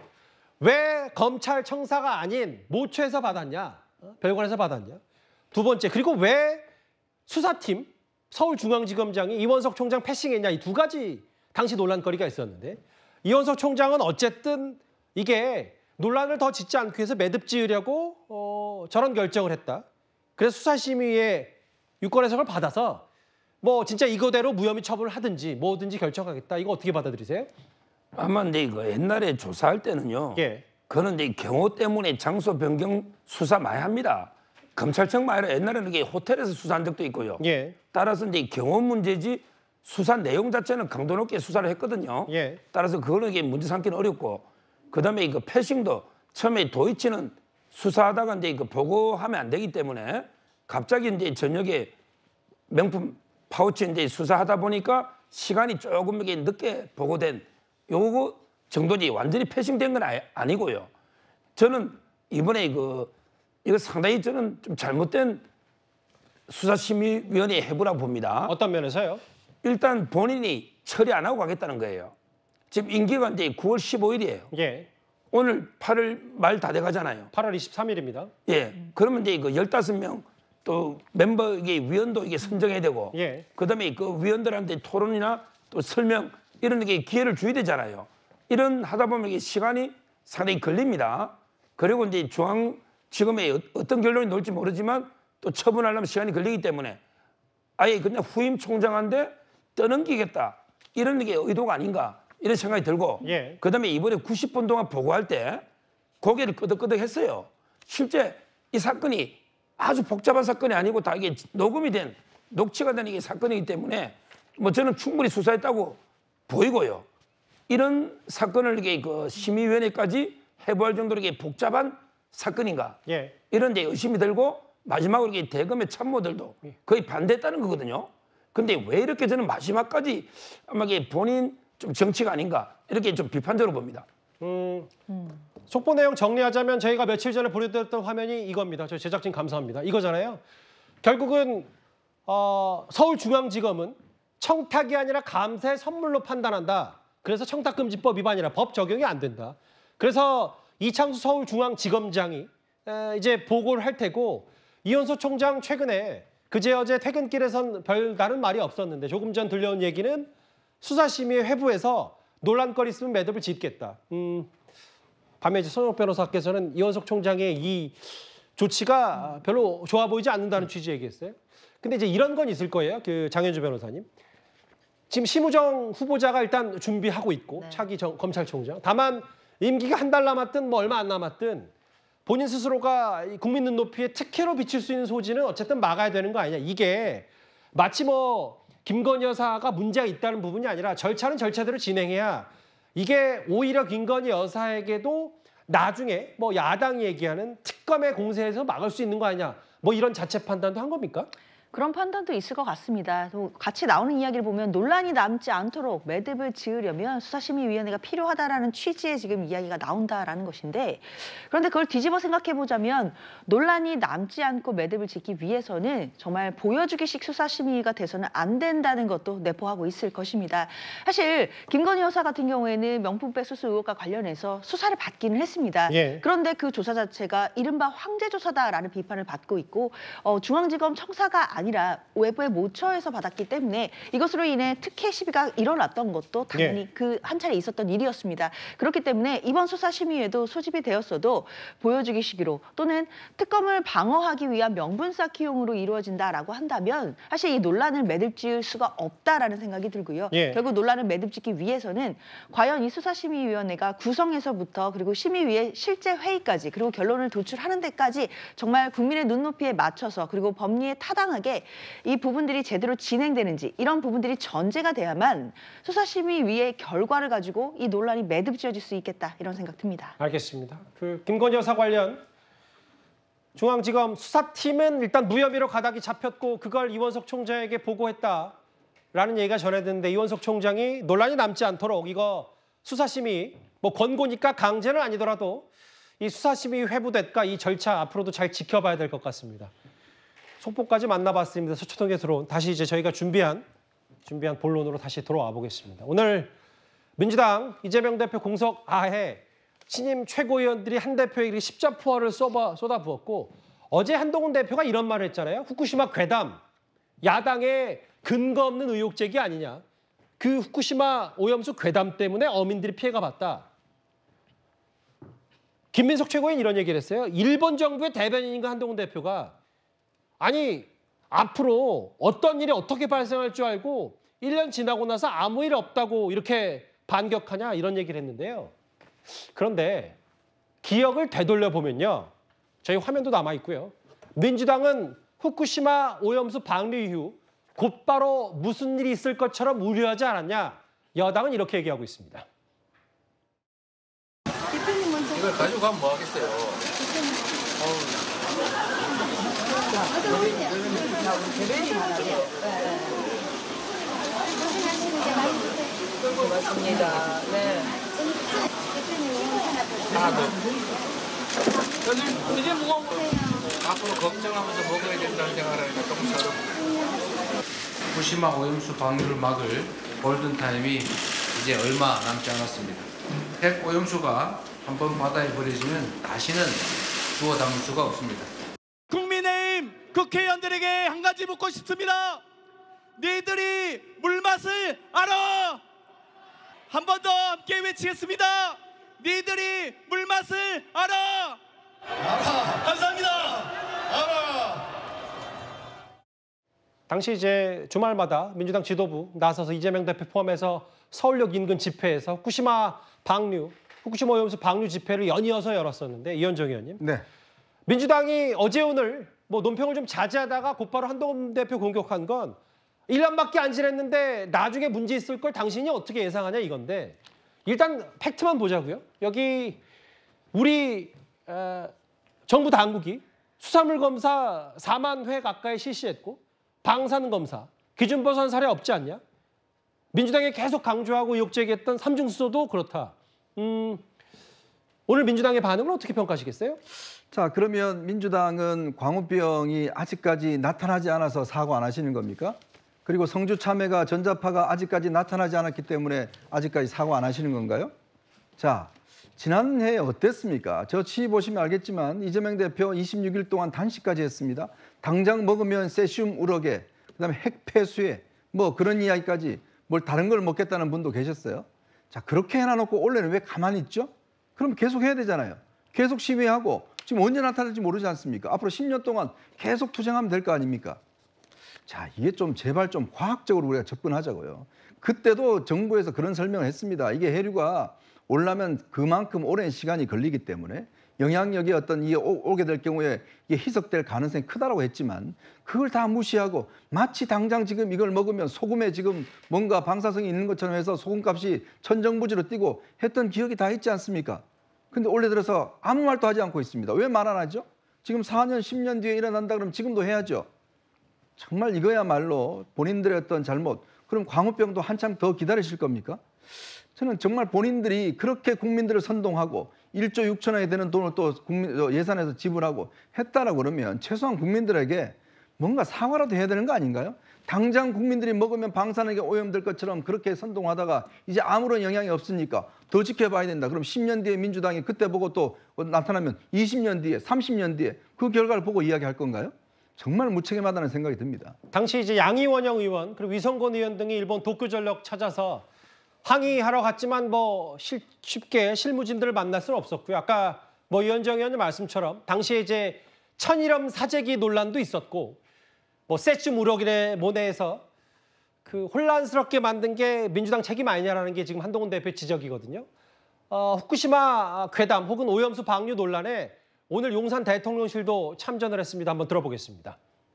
왜 검찰 청사가 아닌 모처에서 받았냐? 어? 별관에서 받았냐? 두 번째, 그리고 왜 수사팀 서울중앙지검장이 이원석 총장 패싱했냐? 이 두 가지 당시 논란거리가 있었는데 이원석 총장은 어쨌든 이게 논란을 더 짓지 않기 위해서 매듭 지으려고 어, 저런 결정을 했다. 그래서 수사심의의 유권 해석을 받아서 뭐 진짜 이거대로 무혐의 처분을 하든지 뭐든지 결정하겠다. 이거 어떻게 받아들이세요? 아마 근데 이거 옛날에 조사할 때는요. 예. 그는 이제 경호 때문에 장소 변경 수사 많이 합니다. 검찰청만 아니라 옛날에는 이게 호텔에서 수사한 적도 있고요. 예. 따라서 이제 경호 문제지 수사 내용 자체는 강도 높게 수사를 했거든요. 예. 따라서 그거는 이게 문제 삼기는 어렵고 그다음에 이거 패싱도 처음에 도이치는 수사하다가 이제 이거 보고하면 안 되기 때문에 갑자기 이제 저녁에 명품 파우치 이제 수사하다 보니까 시간이 조금 이렇게 늦게 보고된 요거 정도지 완전히 패싱된 건 아니, 아니고요. 저는 이번에 그 이거 상당히 저는 좀 잘못된 수사심의위원회 해부라고 봅니다. 어떤 면에서요? 일단 본인이 처리 안 하고 가겠다는 거예요. 지금 임기가 이제 구월 십오일이에요. 예. 오늘 팔월 말 다 돼가잖아요. 팔월 이십삼일입니다. 예. 그러면 이제 그 열다섯 명 또 멤버 이게 위원도 이게 선정해야 되고, 예. 그다음에 그 위원들한테 토론이나 또 설명 이런 게 기회를 줘야 되잖아요. 이런 하다 보면 이게 시간이 상당히 걸립니다. 그리고 이제 중앙지검에 어떤 결론이 나올지 모르지만 또 처분하려면 시간이 걸리기 때문에 아예 그냥 후임 총장한테 떠넘기겠다 이런 게 의도가 아닌가 이런 생각이 들고, 예. 그다음에 이번에 구십 분 동안 보고할 때 고개를 끄덕끄덕했어요. 실제 이 사건이 아주 복잡한 사건이 아니고 다 이게 녹음이 된 녹취가 된 이게 사건이기 때문에 뭐 저는 충분히 수사했다고 보이고요. 이런 사건을 이게 그 심의위원회까지 해부할 정도로 이게 복잡한 사건인가? 예. 이런 데 의심이 들고 마지막으로 이게 대검의 참모들도 거의 반대했다는 거거든요. 근데 왜 이렇게 저는 마지막까지 아마 이게 본인 좀 정치가 아닌가 이렇게 좀 비판적으로 봅니다. 음, 속보 내용 정리하자면 저희가 며칠 전에 보여드렸던 화면이 이겁니다. 저희 제작진 감사합니다. 이거잖아요. 결국은 어, 서울중앙지검은 청탁이 아니라 감사의 선물로 판단한다. 그래서 청탁금지법 위반이라 법 적용이 안 된다. 그래서 이창수 서울중앙지검장이 에, 이제 보고를 할 테고 이원석 총장 최근에 그제 어제 퇴근길에선 별다른 말이 없었는데 조금 전 들려온 얘기는 수사심의 회부에서 논란거리 있으면 매듭을 짓겠다. 음, 밤에 이제 손혁 변호사께서는 이원석 총장의 이 조치가 별로 좋아 보이지 않는다는 취지 얘기했어요. 근데 이제 이런 건 있을 거예요. 그 장현주 변호사님. 지금 심우정 후보자가 일단 준비하고 있고 네. 차기 정, 검찰총장. 다만 임기가 한 달 남았든 뭐 얼마 안 남았든 본인 스스로가 이 국민 눈높이에 특혜로 비칠 수 있는 소지는 어쨌든 막아야 되는 거 아니냐. 이게 마치 뭐 김건희 여사가 문제가 있다는 부분이 아니라 절차는 절차대로 진행해야 이게 오히려 김건희 여사에게도 나중에 뭐 야당이 얘기하는 특검의 공세에서 막을 수 있는 거 아니냐. 뭐 이런 자체 판단도 한 겁니까? 그런 판단도 있을 것 같습니다. 또 같이 나오는 이야기를 보면 논란이 남지 않도록 매듭을 지으려면 수사심의위원회가 필요하다라는 취지의 지금 이야기가 나온다라는 것인데, 그런데 그걸 뒤집어 생각해보자면 논란이 남지 않고 매듭을 짓기 위해서는 정말 보여주기식 수사심의가 돼서는 안 된다는 것도 내포하고 있을 것입니다. 사실 김건희 여사 같은 경우에는 명품백 수수 의혹과 관련해서 수사를 받기는 했습니다. 예. 그런데 그 조사 자체가 이른바 황제조사다라는 비판을 받고 있고 어, 중앙지검 청사가 아니라 외부의 모처에서 받았기 때문에 이것으로 인해 특혜 시비가 일어났던 것도 당연히 예. 그 한 차례 있었던 일이었습니다. 그렇기 때문에 이번 수사심의에도 소집이 되었어도 보여주기 시기로 또는 특검을 방어하기 위한 명분 쌓기용으로 이루어진다라고 한다면 사실 이 논란을 매듭지을 수가 없다라는 생각이 들고요. 예. 결국 논란을 매듭짓기 위해서는 과연 이 수사심의위원회가 구성에서부터 그리고 심의위의 실제 회의까지 그리고 결론을 도출하는 데까지 정말 국민의 눈높이에 맞춰서 그리고 법리에 타당하게 이 부분들이 제대로 진행되는지 이런 부분들이 전제가 돼야만 수사심의위의 결과를 가지고 이 논란이 매듭지어질 수 있겠다 이런 생각 듭니다. 알겠습니다. 그 김건희 여사 관련 중앙지검 수사팀은 일단 무혐의로 가닥이 잡혔고 그걸 이원석 총장에게 보고했다라는 얘기가 전해졌는데 이원석 총장이 논란이 남지 않도록 이거 수사심의 뭐 권고니까 강제는 아니더라도 이 수사심의 회부됐까 이 절차 앞으로도 잘 지켜봐야 될 것 같습니다. 속보까지 만나봤습니다. 서초동에 들어온 다시 이제 저희가 준비한 준비한 본론으로 다시 돌아와 보겠습니다. 오늘 민주당 이재명 대표 공석 하에 신임 최고위원들이 한 대표에게 십자포화를 쏟아, 쏟아부었고 어제 한동훈 대표가 이런 말을 했잖아요. 후쿠시마 괴담, 야당의 근거 없는 의혹 제기 아니냐. 그 후쿠시마 오염수 괴담 때문에 어민들이 피해가 봤다. 김민석 최고위원 이런 얘기를 했어요. 일본 정부의 대변인인가 한동훈 대표가 아니 앞으로 어떤 일이 어떻게 발생할 줄 알고 일 년 지나고 나서 아무 일 없다고 이렇게 반격하냐 이런 얘기를 했는데요. 그런데 기억을 되돌려 보면요. 저희 화면도 남아 있고요. 민주당은 후쿠시마 오염수 방류 이후 곧바로 무슨 일이 있을 것처럼 우려하지 않았냐. 여당은 이렇게 얘기하고 있습니다. 이걸 가지고 가면 뭐 하겠어요? 고맙습니다. 네. 아, 네. 이제 뭐 앞으로 걱정하면서 먹어야 된다는 생각을 하니까 조금 어렵고. 후쿠시마 오염수 방류를 막을 골든타임이 이제 얼마 남지 않았습니다. 핵 오염수가 한번 바다에 버려지면 다시는 주워 담을 수가 없습니다. 국민의힘 국회의원들에게 한 가지 묻고 싶습니다. 너희들이 물맛을 알아. 한 번 더 함께 외치겠습니다. 너희들이 물맛을 알아. 알아. 감사합니다. 알아. 당시 이제 주말마다 민주당 지도부 나서서 이재명 대표 포함해서 서울역 인근 집회에서 후쿠시마 방류, 후쿠시마 오염수 방류 집회를 연이어서 열었었는데 이현정 의원님. 네. 민주당이 어제 오늘 뭐 논평을 좀 자제하다가 곧바로 한동훈 대표 공격한 건 일 년밖에 안 지났는데 나중에 문제 있을 걸 당신이 어떻게 예상하냐 이건데 일단 팩트만 보자고요. 여기 우리 어, 정부 당국이 수산물 검사 사만 회 가까이 실시했고 방사능 검사 기준 벗어난 사례 없지 않냐? 민주당이 계속 강조하고 의혹 제기했던 삼중수소도 그렇다. 음, 오늘 민주당의 반응을 어떻게 평가하시겠어요? 자, 그러면 민주당은 광우병이 아직까지 나타나지 않아서 사과 안 하시는 겁니까? 그리고 성주 참외가 전자파가 아직까지 나타나지 않았기 때문에 아직까지 사과 안 하시는 건가요? 자, 지난해에 어땠습니까? 저 취임 보시면 알겠지만 이재명 대표 이십육 일 동안 단식까지 했습니다. 당장 먹으면 세슘 우럭에 그다음에 핵 폐수에 뭐 그런 이야기까지 뭘 다른 걸 먹겠다는 분도 계셨어요. 자, 그렇게 해놔놓고 원래는 왜 가만히 있죠? 그럼 계속 해야 되잖아요. 계속 시위하고 지금 언제 나타날지 모르지 않습니까? 앞으로 십 년 동안 계속 투쟁하면 될 거 아닙니까? 자, 이게 좀 제발 좀 과학적으로 우리가 접근하자고요. 그때도 정부에서 그런 설명을 했습니다. 이게 해류가 올라면 그만큼 오랜 시간이 걸리기 때문에 영향력이 어떤 이게 오게 될 경우에 이게 희석될 가능성이 크다라고 했지만 그걸 다 무시하고 마치 당장 지금 이걸 먹으면 소금에 지금 뭔가 방사성이 있는 것처럼 해서 소금값이 천정부지로 뛰고 했던 기억이 다 있지 않습니까? 근데 올해 들어서 아무 말도 하지 않고 있습니다. 왜 말 안 하죠? 지금 사 년, 십 년 뒤에 일어난다 그러면 지금도 해야죠. 정말 이거야말로 본인들의 어떤 잘못, 그럼 광우병도 한참 더 기다리실 겁니까? 저는 정말 본인들이 그렇게 국민들을 선동하고 일조 육천억에 되는 돈을 또 국민, 예산에서 지불하고 했다라고 그러면 최소한 국민들에게 뭔가 사과라도 해야 되는 거 아닌가요? 당장 국민들이 먹으면 방사능에 오염될 것처럼 그렇게 선동하다가 이제 아무런 영향이 없으니까 더 지켜봐야 된다. 그럼 십 년 뒤에 민주당이 그때 보고 또 나타나면 이십 년 뒤에, 삼십 년 뒤에 그 결과를 보고 이야기할 건가요? 정말 무책임하다는 생각이 듭니다. 당시 이제 양이원영 의원 그리고 위성건 의원 등이 일본 도쿄전력 찾아서 항의하러 갔지만 뭐 실, 쉽게 실무진들을 만날 수는 없었고요. 아까 뭐 이현정 의원님 말씀처럼 당시에 이제 천일염 사재기 논란도 있었고 뭐 세츠 무력의 모내에서 그 혼란스럽게 만든 게 민주당 책임 아니냐라는 게 지금 한동훈 대표의 지적이거든요. 어, 후쿠시마 괴담 혹은 오염수 방류 논란에 오늘 용산 대통령실도 참전을 했습니다. 한번 들어보겠습니다.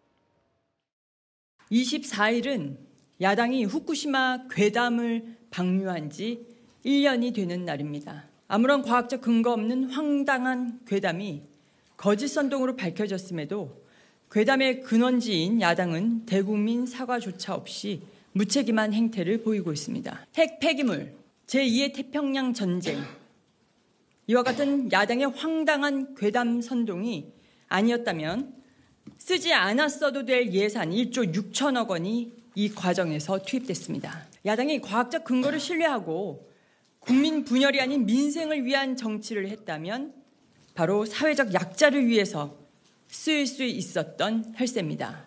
이십사 일은 야당이 후쿠시마 괴담을 방류한 지 일 년이 되는 날입니다. 아무런 과학적 근거 없는 황당한 괴담이 거짓 선동으로 밝혀졌음에도 괴담의 근원지인 야당은 대국민 사과조차 없이 무책임한 행태를 보이고 있습니다. 핵 폐기물, 제이의 태평양 전쟁, 이와 같은 야당의 황당한 괴담 선동이 아니었다면 쓰지 않았어도 될 예산 일조 육천억 원이 이 과정에서 투입됐습니다. 야당이 과학적 근거를 신뢰하고 국민 분열이 아닌 민생을 위한 정치를 했다면 바로 사회적 약자를 위해서 쓰일 수 있었던 혈세입니다.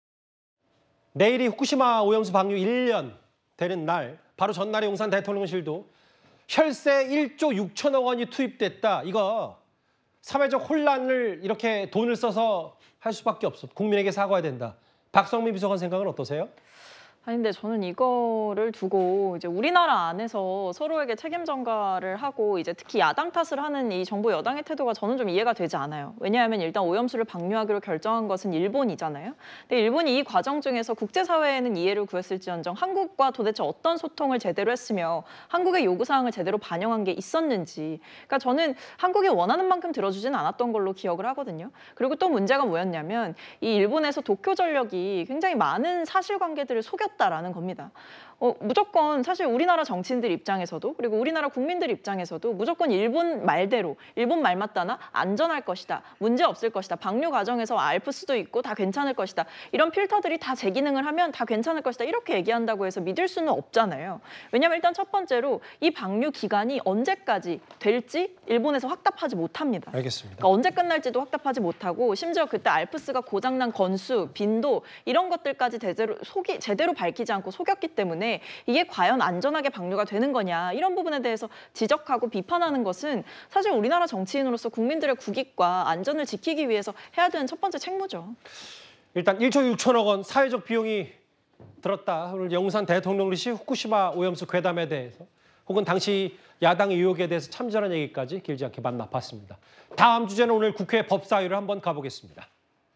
내일이 후쿠시마 오염수 방류 일 년 되는 날, 바로 전날에 용산 대통령실도 혈세 일조 육천억 원이 투입됐다. 이거 사회적 혼란을 이렇게 돈을 써서 할 수밖에 없어. 국민에게 사과해야 된다. 박성민 비서관 생각은 어떠세요? 아니 근데 저는 이거를 두고 이제 우리나라 안에서 서로에게 책임 전가를 하고 이제 특히 야당 탓을 하는 이 정부 여당의 태도가 저는 좀 이해가 되지 않아요. 왜냐하면 일단 오염수를 방류하기로 결정한 것은 일본이잖아요. 근데 일본이 이 과정 중에서 국제사회에는 이해를 구했을지언정 한국과 도대체 어떤 소통을 제대로 했으며 한국의 요구사항을 제대로 반영한 게 있었는지. 그러니까 저는 한국이 원하는 만큼 들어주지는 않았던 걸로 기억을 하거든요. 그리고 또 문제가 뭐였냐면 이 일본에서 도쿄전력이 굉장히 많은 사실관계들을 속였 라는 겁니다. 어, 무조건 사실 우리나라 정치인들 입장에서도 그리고 우리나라 국민들 입장에서도 무조건 일본 말대로 일본 말 맞다나 안전할 것이다. 문제 없을 것이다. 방류 과정에서 알프스도 있고 다 괜찮을 것이다. 이런 필터들이 다 제 기능을 하면 다 괜찮을 것이다. 이렇게 얘기한다고 해서 믿을 수는 없잖아요. 왜냐하면 일단 첫 번째로 이 방류 기간이 언제까지 될지 일본에서 확답하지 못합니다. 알겠습니다. 그러니까 언제 끝날지도 확답하지 못하고 심지어 그때 알프스가 고장난 건수, 빈도 이런 것들까지 제대로, 속이, 제대로 밝히지 않고 속였기 때문에 이게 과연 안전하게 방류가 되는 거냐 이런 부분에 대해서 지적하고 비판하는 것은 사실 우리나라 정치인으로서 국민들의 국익과 안전을 지키기 위해서 해야 되는 첫 번째 책무죠. 일단 일조 육천억 원 사회적 비용이 들었다. 오늘 용산 대통령실이 후쿠시마 오염수 괴담에 대해서 혹은 당시 야당 의혹에 대해서 참전한 얘기까지 길지 않게 만나봤습니다. 다음 주제는 오늘 국회 법사위로 한번 가보겠습니다.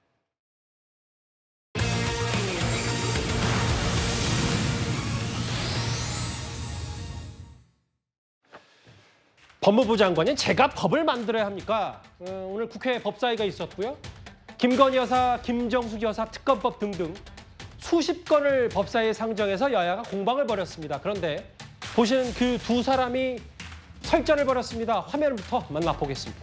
법무부 장관이 제가 법을 만들어야 합니까? 어, 오늘 국회 법사위가 있었고요. 김건희 여사, 김정숙 여사 특검법 등등 수십 건을 법사위에 상정해서 여야가 공방을 벌였습니다. 그런데 보시는 그 두 사람이 설전을 벌였습니다. 화면부터 만나보겠습니다.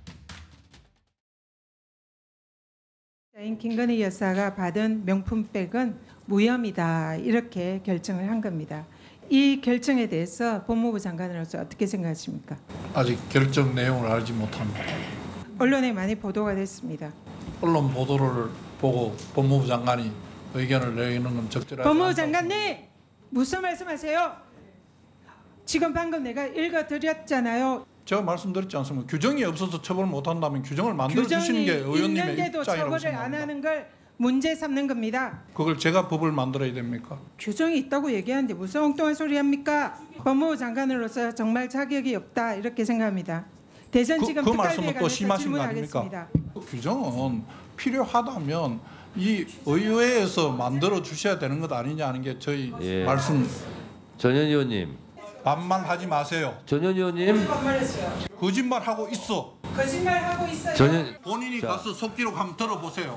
김건희 여사가 받은 명품백은 무혐의다 이렇게 결정을 한 겁니다. 이 결정에 대해서 법무부 장관으로서 어떻게 생각하십니까? 아직 결정 내용을 알지 못합니다. 언론에 많이 보도가 됐습니다. 언론 보도를 보고 법무부 장관이 의견을 내리는 건 적절하지 법무부 않다고. 장관님 무슨 말씀하세요? 지금 방금 내가 읽어드렸잖아요. 제가 말씀드렸지 않습니까? 규정이 없어서 처벌 못한다면 규정을 만들어 주시는 게 의원님의 있는데도 입장이라고 처벌을 생각합니다. 안 하는 걸 문제 삼는 겁니다. 그걸 제가 법을 만들어야 됩니까? 규정이 있다고 얘기하는데 무슨 엉뚱한 소리 합니까? 법무부 장관으로서 정말 자격이 없다 이렇게 생각합니다. 대전지검 그, 그 특활비에 말씀은 또 관해서 심하신 거 아닙니까? 질문하겠습니다. 그 규정은 필요하다면 이 의회에서 만들어 주셔야 되는 것 아니냐 하는 게 저희 예. 말씀. 전현 의원님. 반말하지 마세요. 전현 의원님. 거짓말하고 거짓말하고 있어. 거짓말하고 있어요. 전현 본인이 자. 가서 속기록 한번 들어보세요.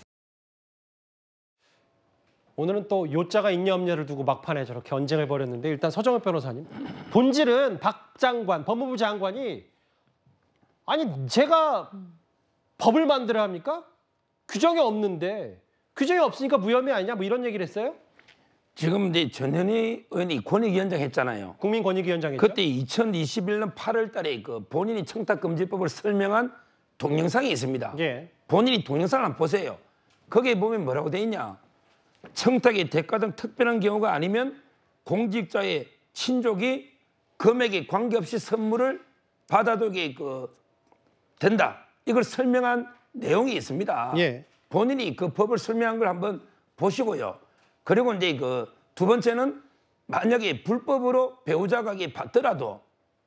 오늘은 또 요자가 있냐 없냐를 두고 막판에 저렇게 언쟁을 벌였는데 일단 서정엽 변호사님. 본질은 박 장관, 법무부 장관이 아니 제가 법을 만들어야 합니까? 규정이 없는데 규정이 없으니까 무혐의 아니냐 뭐 이런 얘기를 했어요? 지금 이제 전현희 의원이 권익위원장 했잖아요. 국민권익위원장 했죠. 그때 이천이십일 년 팔월 달에 그 본인이 청탁금지법을 설명한 동영상이 있습니다. 예. 본인이 동영상을 한번 보세요. 거기에 보면 뭐라고 돼 있냐? 청탁의 대가 등 특별한 경우가 아니면 공직자의 친족이 금액에 관계없이 선물을 받아도 그 된다. 이걸 설명한 내용이 있습니다. 예. 본인이 그 법을 설명한 걸 한번 보시고요. 그리고 이제 그 두 번째는 만약에 불법으로 배우자가 이게 받더라도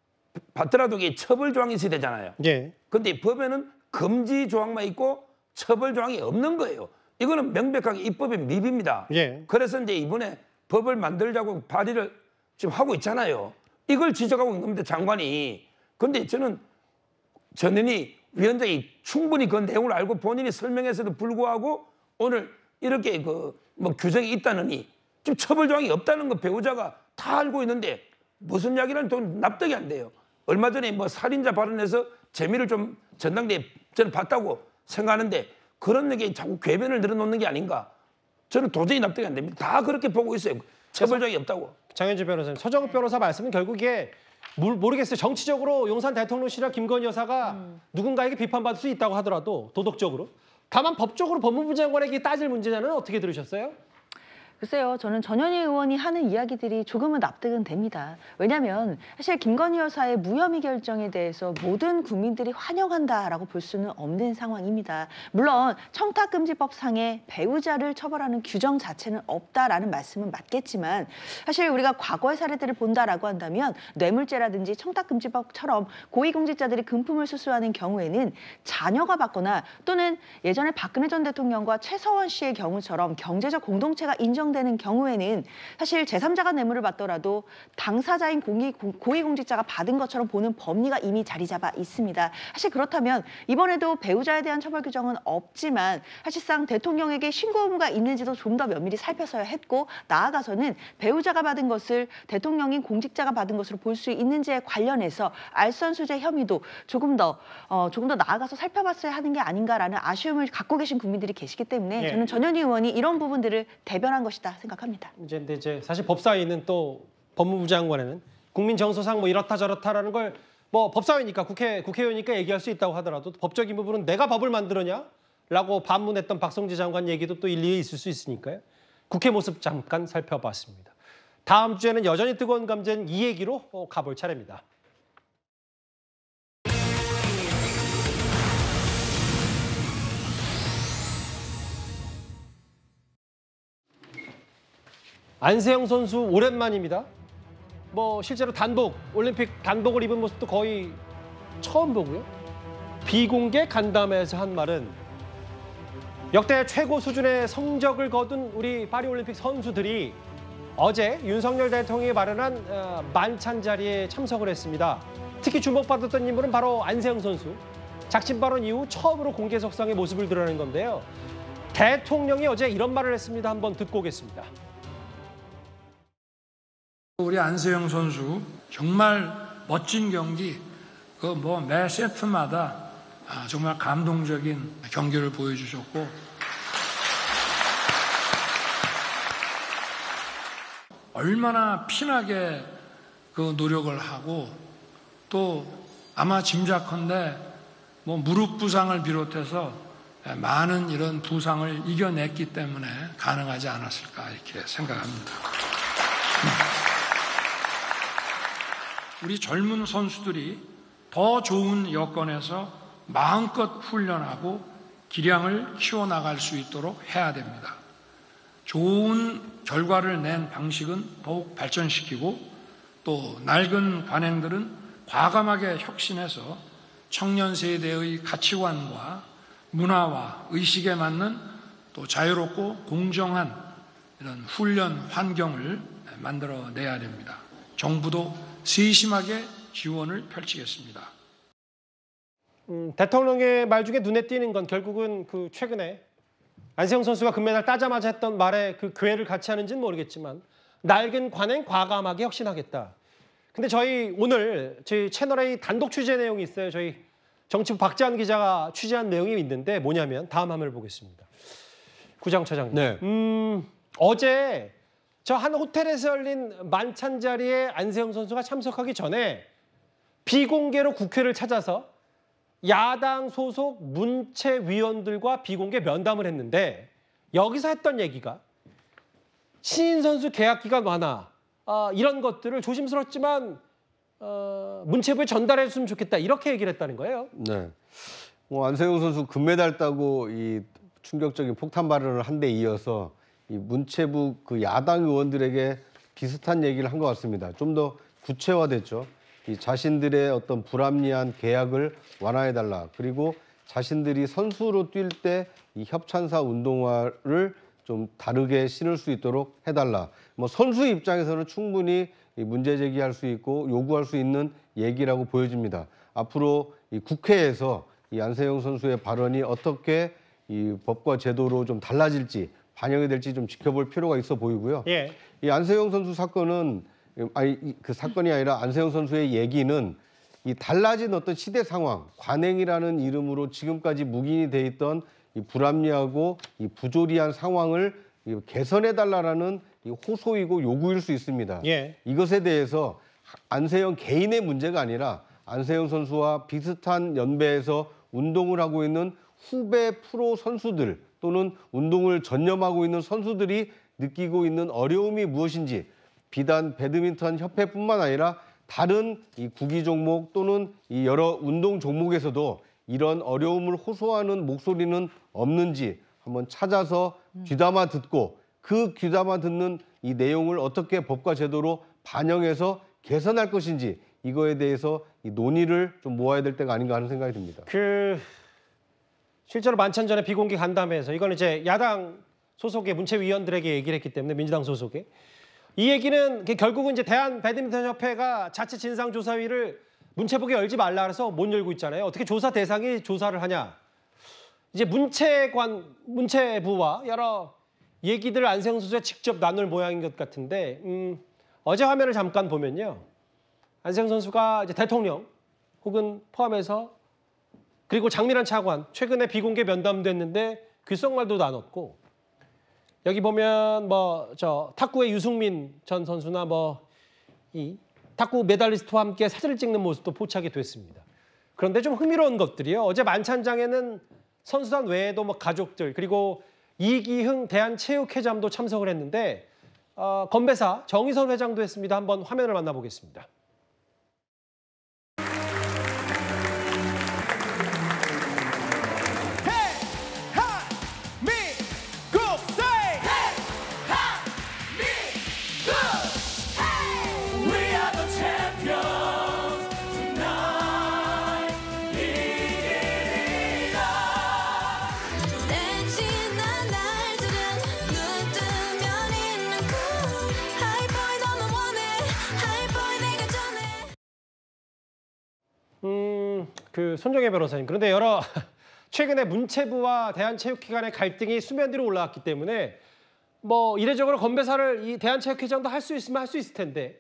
받더라도 이게 처벌 조항이 있어야 되잖아요. 예. 근데 법에는 금지 조항만 있고 처벌 조항이 없는 거예요. 이거는 명백하게 입법의 미비입니다. 예. 그래서 이제 이번에 법을 만들자고 발의를 지금 하고 있잖아요. 이걸 지적하고 있는 겁니다, 장관이. 근데 저는 전현희 위원장이 충분히 그 내용을 알고 본인이 설명해서도 불구하고 오늘 이렇게 그 뭐 규정이 있다느니 지금 처벌 조항이 없다는 거 배우자가 다 알고 있는데 무슨 이야기를 좀 납득이 안 돼요. 얼마 전에 뭐 살인자 발언해서 재미를 좀 전당대에 저는 봤다고 생각하는데 그런 얘기 자꾸 궤변을 늘어놓는 게 아닌가. 저는 도저히 납득이 안 됩니다. 다 그렇게 보고 있어요. 처벌 조항이 없다고. 장현주 변호사님, 서정욱 변호사 말씀은 결국 이게 모르겠어요. 정치적으로 용산 대통령실이나 김건희 여사가 음. 누군가에게 비판받을 수 있다고 하더라도 도덕적으로. 다만 법적으로 법무부 장관에게 따질 문제냐는 어떻게 들으셨어요? 글쎄요. 저는 전현희 의원이 하는 이야기들이 조금은 납득은 됩니다. 왜냐하면 사실 김건희 여사의 무혐의 결정에 대해서 모든 국민들이 환영한다라고 볼 수는 없는 상황입니다. 물론 청탁금지법상에 배우자를 처벌하는 규정 자체는 없다라는 말씀은 맞겠지만 사실 우리가 과거의 사례들을 본다라고 한다면 뇌물죄라든지 청탁금지법처럼 고위공직자들이 금품을 수수하는 경우에는 자녀가 받거나 또는 예전에 박근혜 전 대통령과 최서원 씨의 경우처럼 경제적 공동체가 인정 되는 경우에는 사실 제삼자가 뇌물을 받더라도 당사자인 공기, 고위공직자가 받은 것처럼 보는 법리가 이미 자리 잡아 있습니다. 사실 그렇다면 이번에도 배우자에 대한 처벌 규정은 없지만 사실상 대통령에게 신고 의무가 있는지도 좀 더 면밀히 살펴서야 했고 나아가서는 배우자가 받은 것을 대통령인 공직자가 받은 것으로 볼 수 있는지에 관련해서 알선수재 혐의도 조금 더 어, 조금 더 나아가서 살펴봤어야 하는 게 아닌가라는 아쉬움을 갖고 계신 국민들이 계시기 때문에 예. 저는 전현희 의원이 이런 부분들을 대변한 것이 다 생각합니다. 이제 근데 이제 사실 법사위는 또 법무부 장관에는 국민 정서상 뭐 이렇다 저렇다라는 걸 뭐 법사위니까 국회 국회의원이니까 얘기할 수 있다고 하더라도 법적인 부분은 내가 법을 만들었냐라고 반문했던 박성재 장관 얘기도 또 일리에 있을 수 있으니까요. 국회 모습 잠깐 살펴봤습니다. 다음 주에는 여전히 뜨거운 감자는 이 얘기로 가볼 차례입니다. 안세영 선수 오랜만입니다. 뭐 실제로 단복, 올림픽 단복을 입은 모습도 거의 처음 보고요. 비공개 간담회에서 한 말은 역대 최고 수준의 성적을 거둔 우리 파리올림픽 선수들이 어제 윤석열 대통령이 마련한 만찬 자리에 참석을 했습니다. 특히 주목받았던 인물은 바로 안세영 선수. 작심 발언 이후 처음으로 공개석상의 모습을 드러낸 건데요. 대통령이 어제 이런 말을 했습니다. 한번 듣고 오겠습니다. 우리 안세영 선수 정말 멋진 경기, 그 뭐 매 세트마다 정말 감동적인 경기를 보여주셨고 얼마나 피나게 그 노력을 하고 또 아마 짐작컨대 뭐 무릎 부상을 비롯해서 많은 이런 부상을 이겨냈기 때문에 가능하지 않았을까 이렇게 생각합니다. 우리 젊은 선수들이 더 좋은 여건에서 마음껏 훈련하고 기량을 키워나갈 수 있도록 해야 됩니다. 좋은 결과를 낸 방식은 더욱 발전시키고 또 낡은 관행들은 과감하게 혁신해서 청년 세대의 가치관과 문화와 의식에 맞는 또 자유롭고 공정한 이런 훈련 환경을 만들어내야 됩니다. 정부도 세심하게 지원을 펼치겠습니다. 음, 대통령의 말 중에 눈에 띄는 건 결국은 그 최근에 안세영 선수가 금메달 따자마자 했던 말에 그 궤를 같이 하는지는 모르겠지만 낡은 관행 과감하게 혁신하겠다. 근데 저희 오늘 저희 채널에 단독 취재 내용이 있어요. 저희 정치부 박지한 기자가 취재한 내용이 있는데 뭐냐면 다음 화면을 보겠습니다. 구장 차장님. 네. 음, 어제 저 한 호텔에서 열린 만찬 자리에 안세영 선수가 참석하기 전에 비공개로 국회를 찾아서 야당 소속 문체위원들과 비공개 면담을 했는데 여기서 했던 얘기가 신인 선수 계약 기간 완화 어, 이런 것들을 조심스럽지만 어, 문체부에 전달했으면 좋겠다 이렇게 얘기를 했다는 거예요. 네. 뭐 안세용 선수 금메달 따고 이 충격적인 폭탄 발언을 한 데 이어서 이 문체부 그 야당 의원들에게 비슷한 얘기를 한 것 같습니다. 좀 더 구체화됐죠. 이 자신들의 어떤 불합리한 계약을 완화해달라. 그리고 자신들이 선수로 뛸 때 이 협찬사 운동화를 좀 다르게 신을 수 있도록 해달라. 뭐 선수 입장에서는 충분히 이 문제 제기할 수 있고 요구할 수 있는 얘기라고 보여집니다. 앞으로 이 국회에서 이 안세용 선수의 발언이 어떻게 이 법과 제도로 좀 달라질지 반영이 될지 좀 지켜볼 필요가 있어 보이고요. 예. 이 안세용 선수 사건은 아니 그 사건이 아니라 안세용 선수의 얘기는 이 달라진 어떤 시대 상황, 관행이라는 이름으로 지금까지 묵인이 돼 있던 이 불합리하고 이 부조리한 상황을 개선해 달라라는 이 호소이고 요구일 수 있습니다. 예. 이것에 대해서 안세영 개인의 문제가 아니라 안세영 선수와 비슷한 연배에서 운동을 하고 있는 후배 프로 선수들 또는 운동을 전념하고 있는 선수들이 느끼고 있는 어려움이 무엇인지 비단 배드민턴 협회뿐만 아니라 다른 이 구기 종목 또는 이 여러 운동 종목에서도 이런 어려움을 호소하는 목소리는 없는지 한번 찾아서 귀담아 듣고 그 귀담아 듣는 이 내용을 어떻게 법과 제도로 반영해서 개선할 것인지 이거에 대해서 이 논의를 좀 모아야 될 때가 아닌가 하는 생각이 듭니다. 그 실제로 만찬전에 비공개 간담회에서 이건 이제 야당 소속의 문체위원들에게 얘기를 했기 때문에 민주당 소속의 이 얘기는 결국은 이제 대한 배드민턴 협회가 자체 진상조사위를 문체부에 열지 말라 그래서 못 열고 있잖아요. 어떻게 조사 대상이 조사를 하냐? 이제 문체관 문체부와 여러 얘기들을 안세용 선수가 직접 나눌 모양인 것 같은데 음, 어제 화면을 잠깐 보면요. 안세용 선수가 이제 대통령 혹은 포함해서 그리고 장미란 차관 최근에 비공개 면담됐는데 귓속말도 나눴고 여기 보면 뭐 저 탁구의 유승민 전 선수나 뭐 이 탁구 메달리스트와 함께 사진을 찍는 모습도 포착이 됐습니다. 그런데 좀 흥미로운 것들이요. 어제 만찬장에는 선수단 외에도 뭐 가족들 그리고 이기흥 대한체육회장도 참석을 했는데 어, 건배사 정의선 회장도 했습니다. 한번 화면을 만나보겠습니다. 음, 그 손정혜 변호사님. 그런데 여러 최근에 문체부와 대한체육회관의 갈등이 수면 위로 올라왔기 때문에 뭐 이례적으로 건배사를 이 대한체육회장도 할 수 있으면 할 수 있을 텐데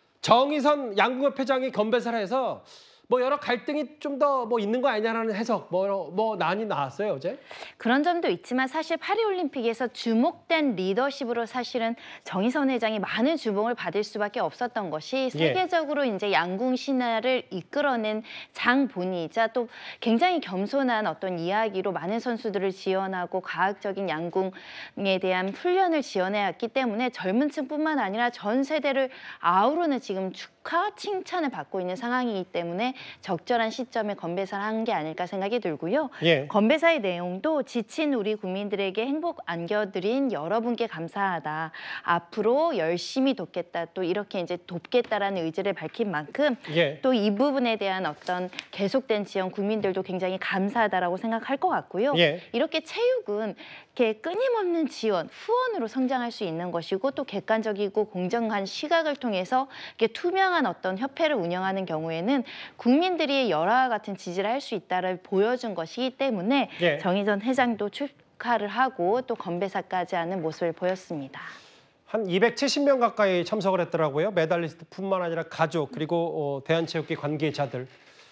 정의선 양궁협회장이 건배사를 해서 뭐 여러 갈등이 좀 더 뭐 있는 거 아니냐라는 해석, 뭐, 뭐 난이 나왔어요 어제. 그런 점도 있지만 사실 파리올림픽에서 주목된 리더십으로 사실은 정의선 회장이 많은 주목을 받을 수밖에 없었던 것이 세계적으로 예. 이제 양궁 신화를 이끌어낸 장본이자 또 굉장히 겸손한 어떤 이야기로 많은 선수들을 지원하고 과학적인 양궁에 대한 훈련을 지원해왔기 때문에 젊은 층뿐만 아니라 전 세대를 아우르는 지금 축하, 칭찬을 받고 있는 상황이기 때문에 적절한 시점에 건배사를 한 게 아닐까 생각이 들고요. 예. 건배사의 내용도 지친 우리 국민들에게 행복 안겨드린 여러분께 감사하다. 앞으로 열심히 돕겠다. 또 이렇게 이제 돕겠다라는 의지를 밝힌 만큼 예. 또 이 부분에 대한 어떤 계속된 지원 국민들도 굉장히 감사하다라고 생각할 것 같고요. 예. 이렇게 체육은 이렇게 끊임없는 지원, 후원으로 성장할 수 있는 것이고 또 객관적이고 공정한 시각을 통해서 이렇게 투명한 어떤 협회를 운영하는 경우에는 국민들이 열화와 같은 지지를 할 수 있다를 보여준 것이기 때문에 예. 정의선 회장도 축하를 하고 또 건배사까지 하는 모습을 보였습니다. 한 이백칠십 명 가까이 참석을 했더라고요. 메달리스트뿐만 아니라 가족 그리고 어, 대한체육계 관계자들.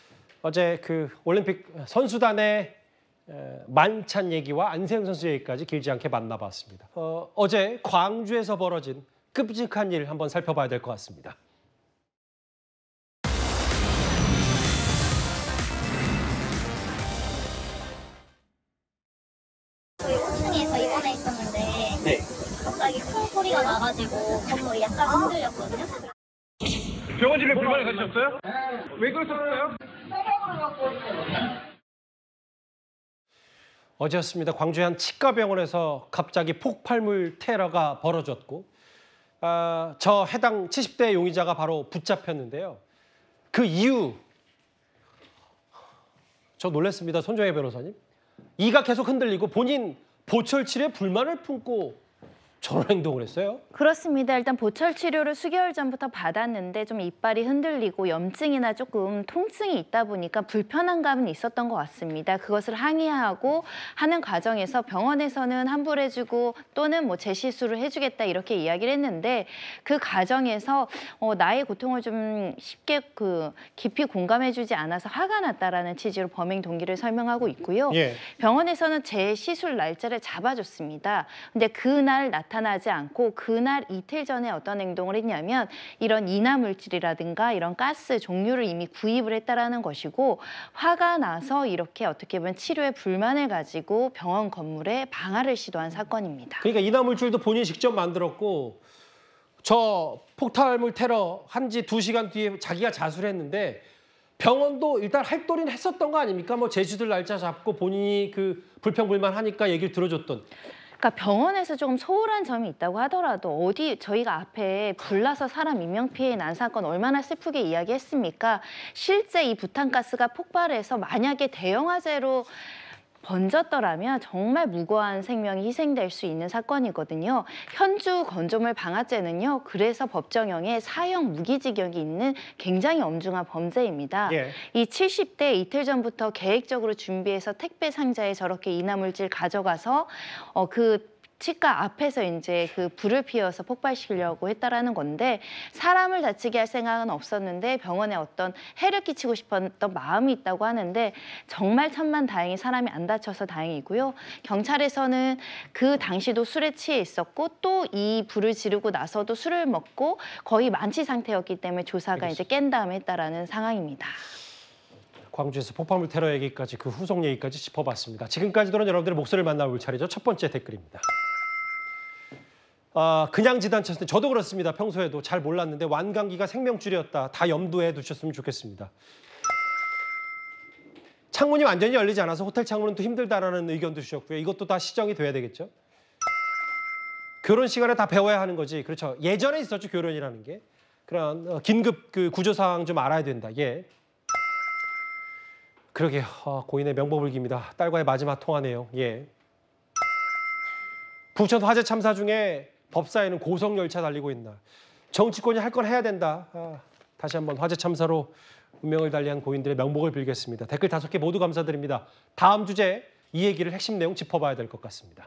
어제 그 올림픽 선수단의 에, 만찬 얘기와 안세영 선수 얘기까지 길지 않게 만나봤습니다. 어, 어제 광주에서 벌어진 끔찍한 일 한번 살펴봐야 될 것 같습니다. 저희 오 층에서 입원해 있었는데 네. 갑자기 큰 소리가 나가지고 건물이 약간 흔들렸거든요. 병원진에 불만을 가지셨어요? 왜 그러셨어요? 어제였습니다. 광주의 한 치과병원에서 갑자기 폭발물 테러가 벌어졌고 아, 저 해당 칠십 대 용의자가 바로 붙잡혔는데요. 그 이유 저 놀랐습니다. 손정혜 변호사님. 이가 계속 흔들리고 본인 보철 치료에 불만을 품고 저런 행동을 했어요? 그렇습니다. 일단 보철 치료를 수개월 전부터 받았는데 좀 이빨이 흔들리고 염증이나 조금 통증이 있다 보니까 불편한 감은 있었던 것 같습니다. 그것을 항의하고 하는 과정에서 병원에서는 환불해주고 또는 뭐 재시술을 해주겠다 이렇게 이야기를 했는데 그 과정에서 어, 나의 고통을 좀 쉽게 그 깊이 공감해주지 않아서 화가 났다라는 취지로 범행 동기를 설명하고 있고요. 예. 병원에서는 재시술 날짜를 잡아줬습니다. 근데 그날 나타 나타나지 않고 그날 이틀 전에 어떤 행동을 했냐면 이런 인화 물질이라든가 이런 가스 종류를 이미 구입을 했다라는 것이고 화가 나서 이렇게 어떻게 보면 치료에 불만을 가지고 병원 건물에 방화를 시도한 사건입니다. 그러니까 인화 물질도 본인이 직접 만들었고 저 폭발물 테러 한 지 두 시간 뒤에 자기가 자수를 했는데 병원도 일단 할도리는 했었던 거 아닙니까? 뭐 제주들 날짜 잡고 본인이 그 불평불만 하니까 얘기를 들어줬던. 그러니까 병원에서 조금 소홀한 점이 있다고 하더라도 어디 저희가 앞에 불나서 사람 인명피해 난 사건 얼마나 슬프게 이야기했습니까? 실제 이 부탄가스가 폭발해서 만약에 대형 화재로 번졌더라면 정말 무고한 생명이 희생될 수 있는 사건이거든요. 현주 건조물 방화죄는요. 그래서 법정형에 사형 무기징역이 있는 굉장히 엄중한 범죄입니다. 예. 이 칠십 대 이틀 전부터 계획적으로 준비해서 택배 상자에 저렇게 인화물질 가져가서 어, 그 치과 앞에서 이제 그 불을 피워서 폭발시키려고 했다라는 건데 사람을 다치게 할 생각은 없었는데 병원에 어떤 해를 끼치고 싶었던 마음이 있다고 하는데 정말 천만다행히 사람이 안 다쳐서 다행이고요. 경찰에서는 그 당시도 술에 취해 있었고 또 이 불을 지르고 나서도 술을 먹고 거의 만취 상태였기 때문에 조사가 이제 깬 다음에 했다라는 상황입니다. 광주에서 폭발물 테러 얘기까지 그 후속 얘기까지 짚어봤습니다. 지금까지 들은 여러분들의 목소리를 만나볼 차례죠. 첫 번째 댓글입니다. 아, 그냥 지단쳤을 때 저도 그렇습니다. 평소에도 잘 몰랐는데 완강기가 생명줄이었다. 다 염두에 두셨으면 좋겠습니다. 창문이 완전히 열리지 않아서 호텔 창문은 또 힘들다라는 의견도 주셨고요. 이것도 다 시정이 돼야 되겠죠. 결혼 시간에 다 배워야 하는 거지. 그렇죠. 예전에 있었죠. 결혼이라는 게. 그런 어, 긴급 그 구조사항 좀 알아야 된다. 예. 그러게요. 어, 고인의 명복을깁니다. 딸과의 마지막 통화네요. 예. 부천 화재 참사 중에 법사에는 고성 열차 달리고 있나. 정치권이 할 건 해야 된다. 아, 다시 한번 화재 참사로 운명을 달리한 고인들의 명복을 빌겠습니다. 댓글 다섯 개 모두 감사드립니다. 다음 주제 이 얘기를 핵심 내용 짚어봐야 될 것 같습니다.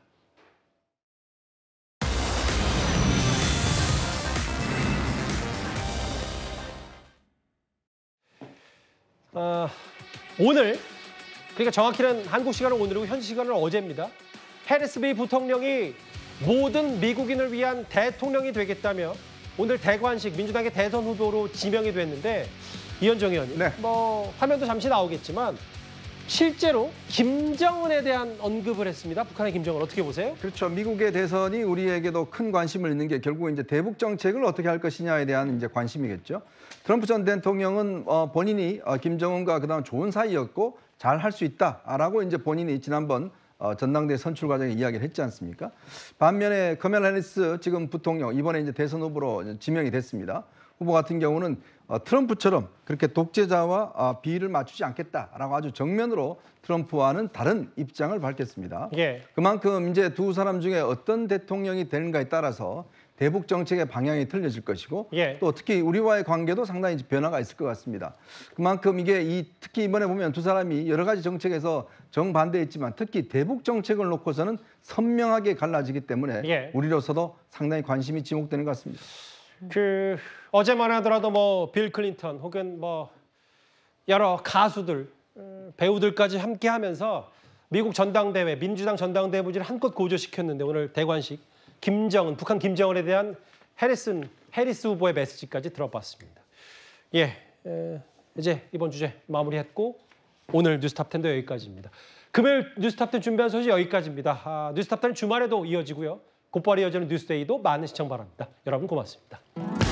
아, 오늘, 그러니까 정확히는 한국 시간은 오늘이고 현지 시간은 어제입니다. 해리스 비 부통령이 모든 미국인을 위한 대통령이 되겠다며 오늘 대관식 민주당의 대선 후보로 지명이 됐는데 이현정 의원님, 네. 뭐 화면도 잠시 나오겠지만 실제로 김정은에 대한 언급을 했습니다. 북한의 김정은 어떻게 보세요? 그렇죠. 미국의 대선이 우리에게도 큰 관심을 있는 게 결국 이제 대북 정책을 어떻게 할 것이냐에 대한 이제 관심이겠죠. 트럼프 전 대통령은 어, 본인이 어, 김정은과 그다음 좋은 사이였고 잘 할 수 있다라고 이제 본인이 지난번 어, 전당대 선출 과정에 이야기를 했지 않습니까? 반면에 커멜라 해리스 지금 부통령 이번에 이제 대선 후보로 지명이 됐습니다. 후보 같은 경우는 어, 트럼프처럼 그렇게 독재자와 어, 비율을 맞추지 않겠다라고 아주 정면으로 트럼프와는 다른 입장을 밝혔습니다. 예. 그만큼 이제 두 사람 중에 어떤 대통령이 되는가에 따라서 대북 정책의 방향이 틀려질 것이고 예. 또 특히 우리와의 관계도 상당히 변화가 있을 것 같습니다. 그만큼 이게 이 특히 이번에 보면 두 사람이 여러 가지 정책에서 정반대했지만 특히 대북 정책을 놓고서는 선명하게 갈라지기 때문에 예. 우리로서도 상당히 관심이 지목되는 것 같습니다. 그 어제만 하더라도 뭐 빌 클린턴 혹은 뭐 여러 가수들, 배우들까지 함께하면서 미국 전당대회, 민주당 전당대회 부지를 한껏 고조시켰는데 오늘 대관식 김정은, 북한 김정은에 대한 해리슨, 해리스 후보의 메시지까지 들어봤습니다. 예, 에, 이제 이번 주제 마무리했고 오늘 뉴스탑 텐도 여기까지입니다. 금요일 뉴스탑 텐 준비한 소식 여기까지입니다. 아, 뉴스탑 텐 주말에도 이어지고요. 곧바로 이어지는 뉴스데이도 많은 시청 바랍니다. 여러분 고맙습니다.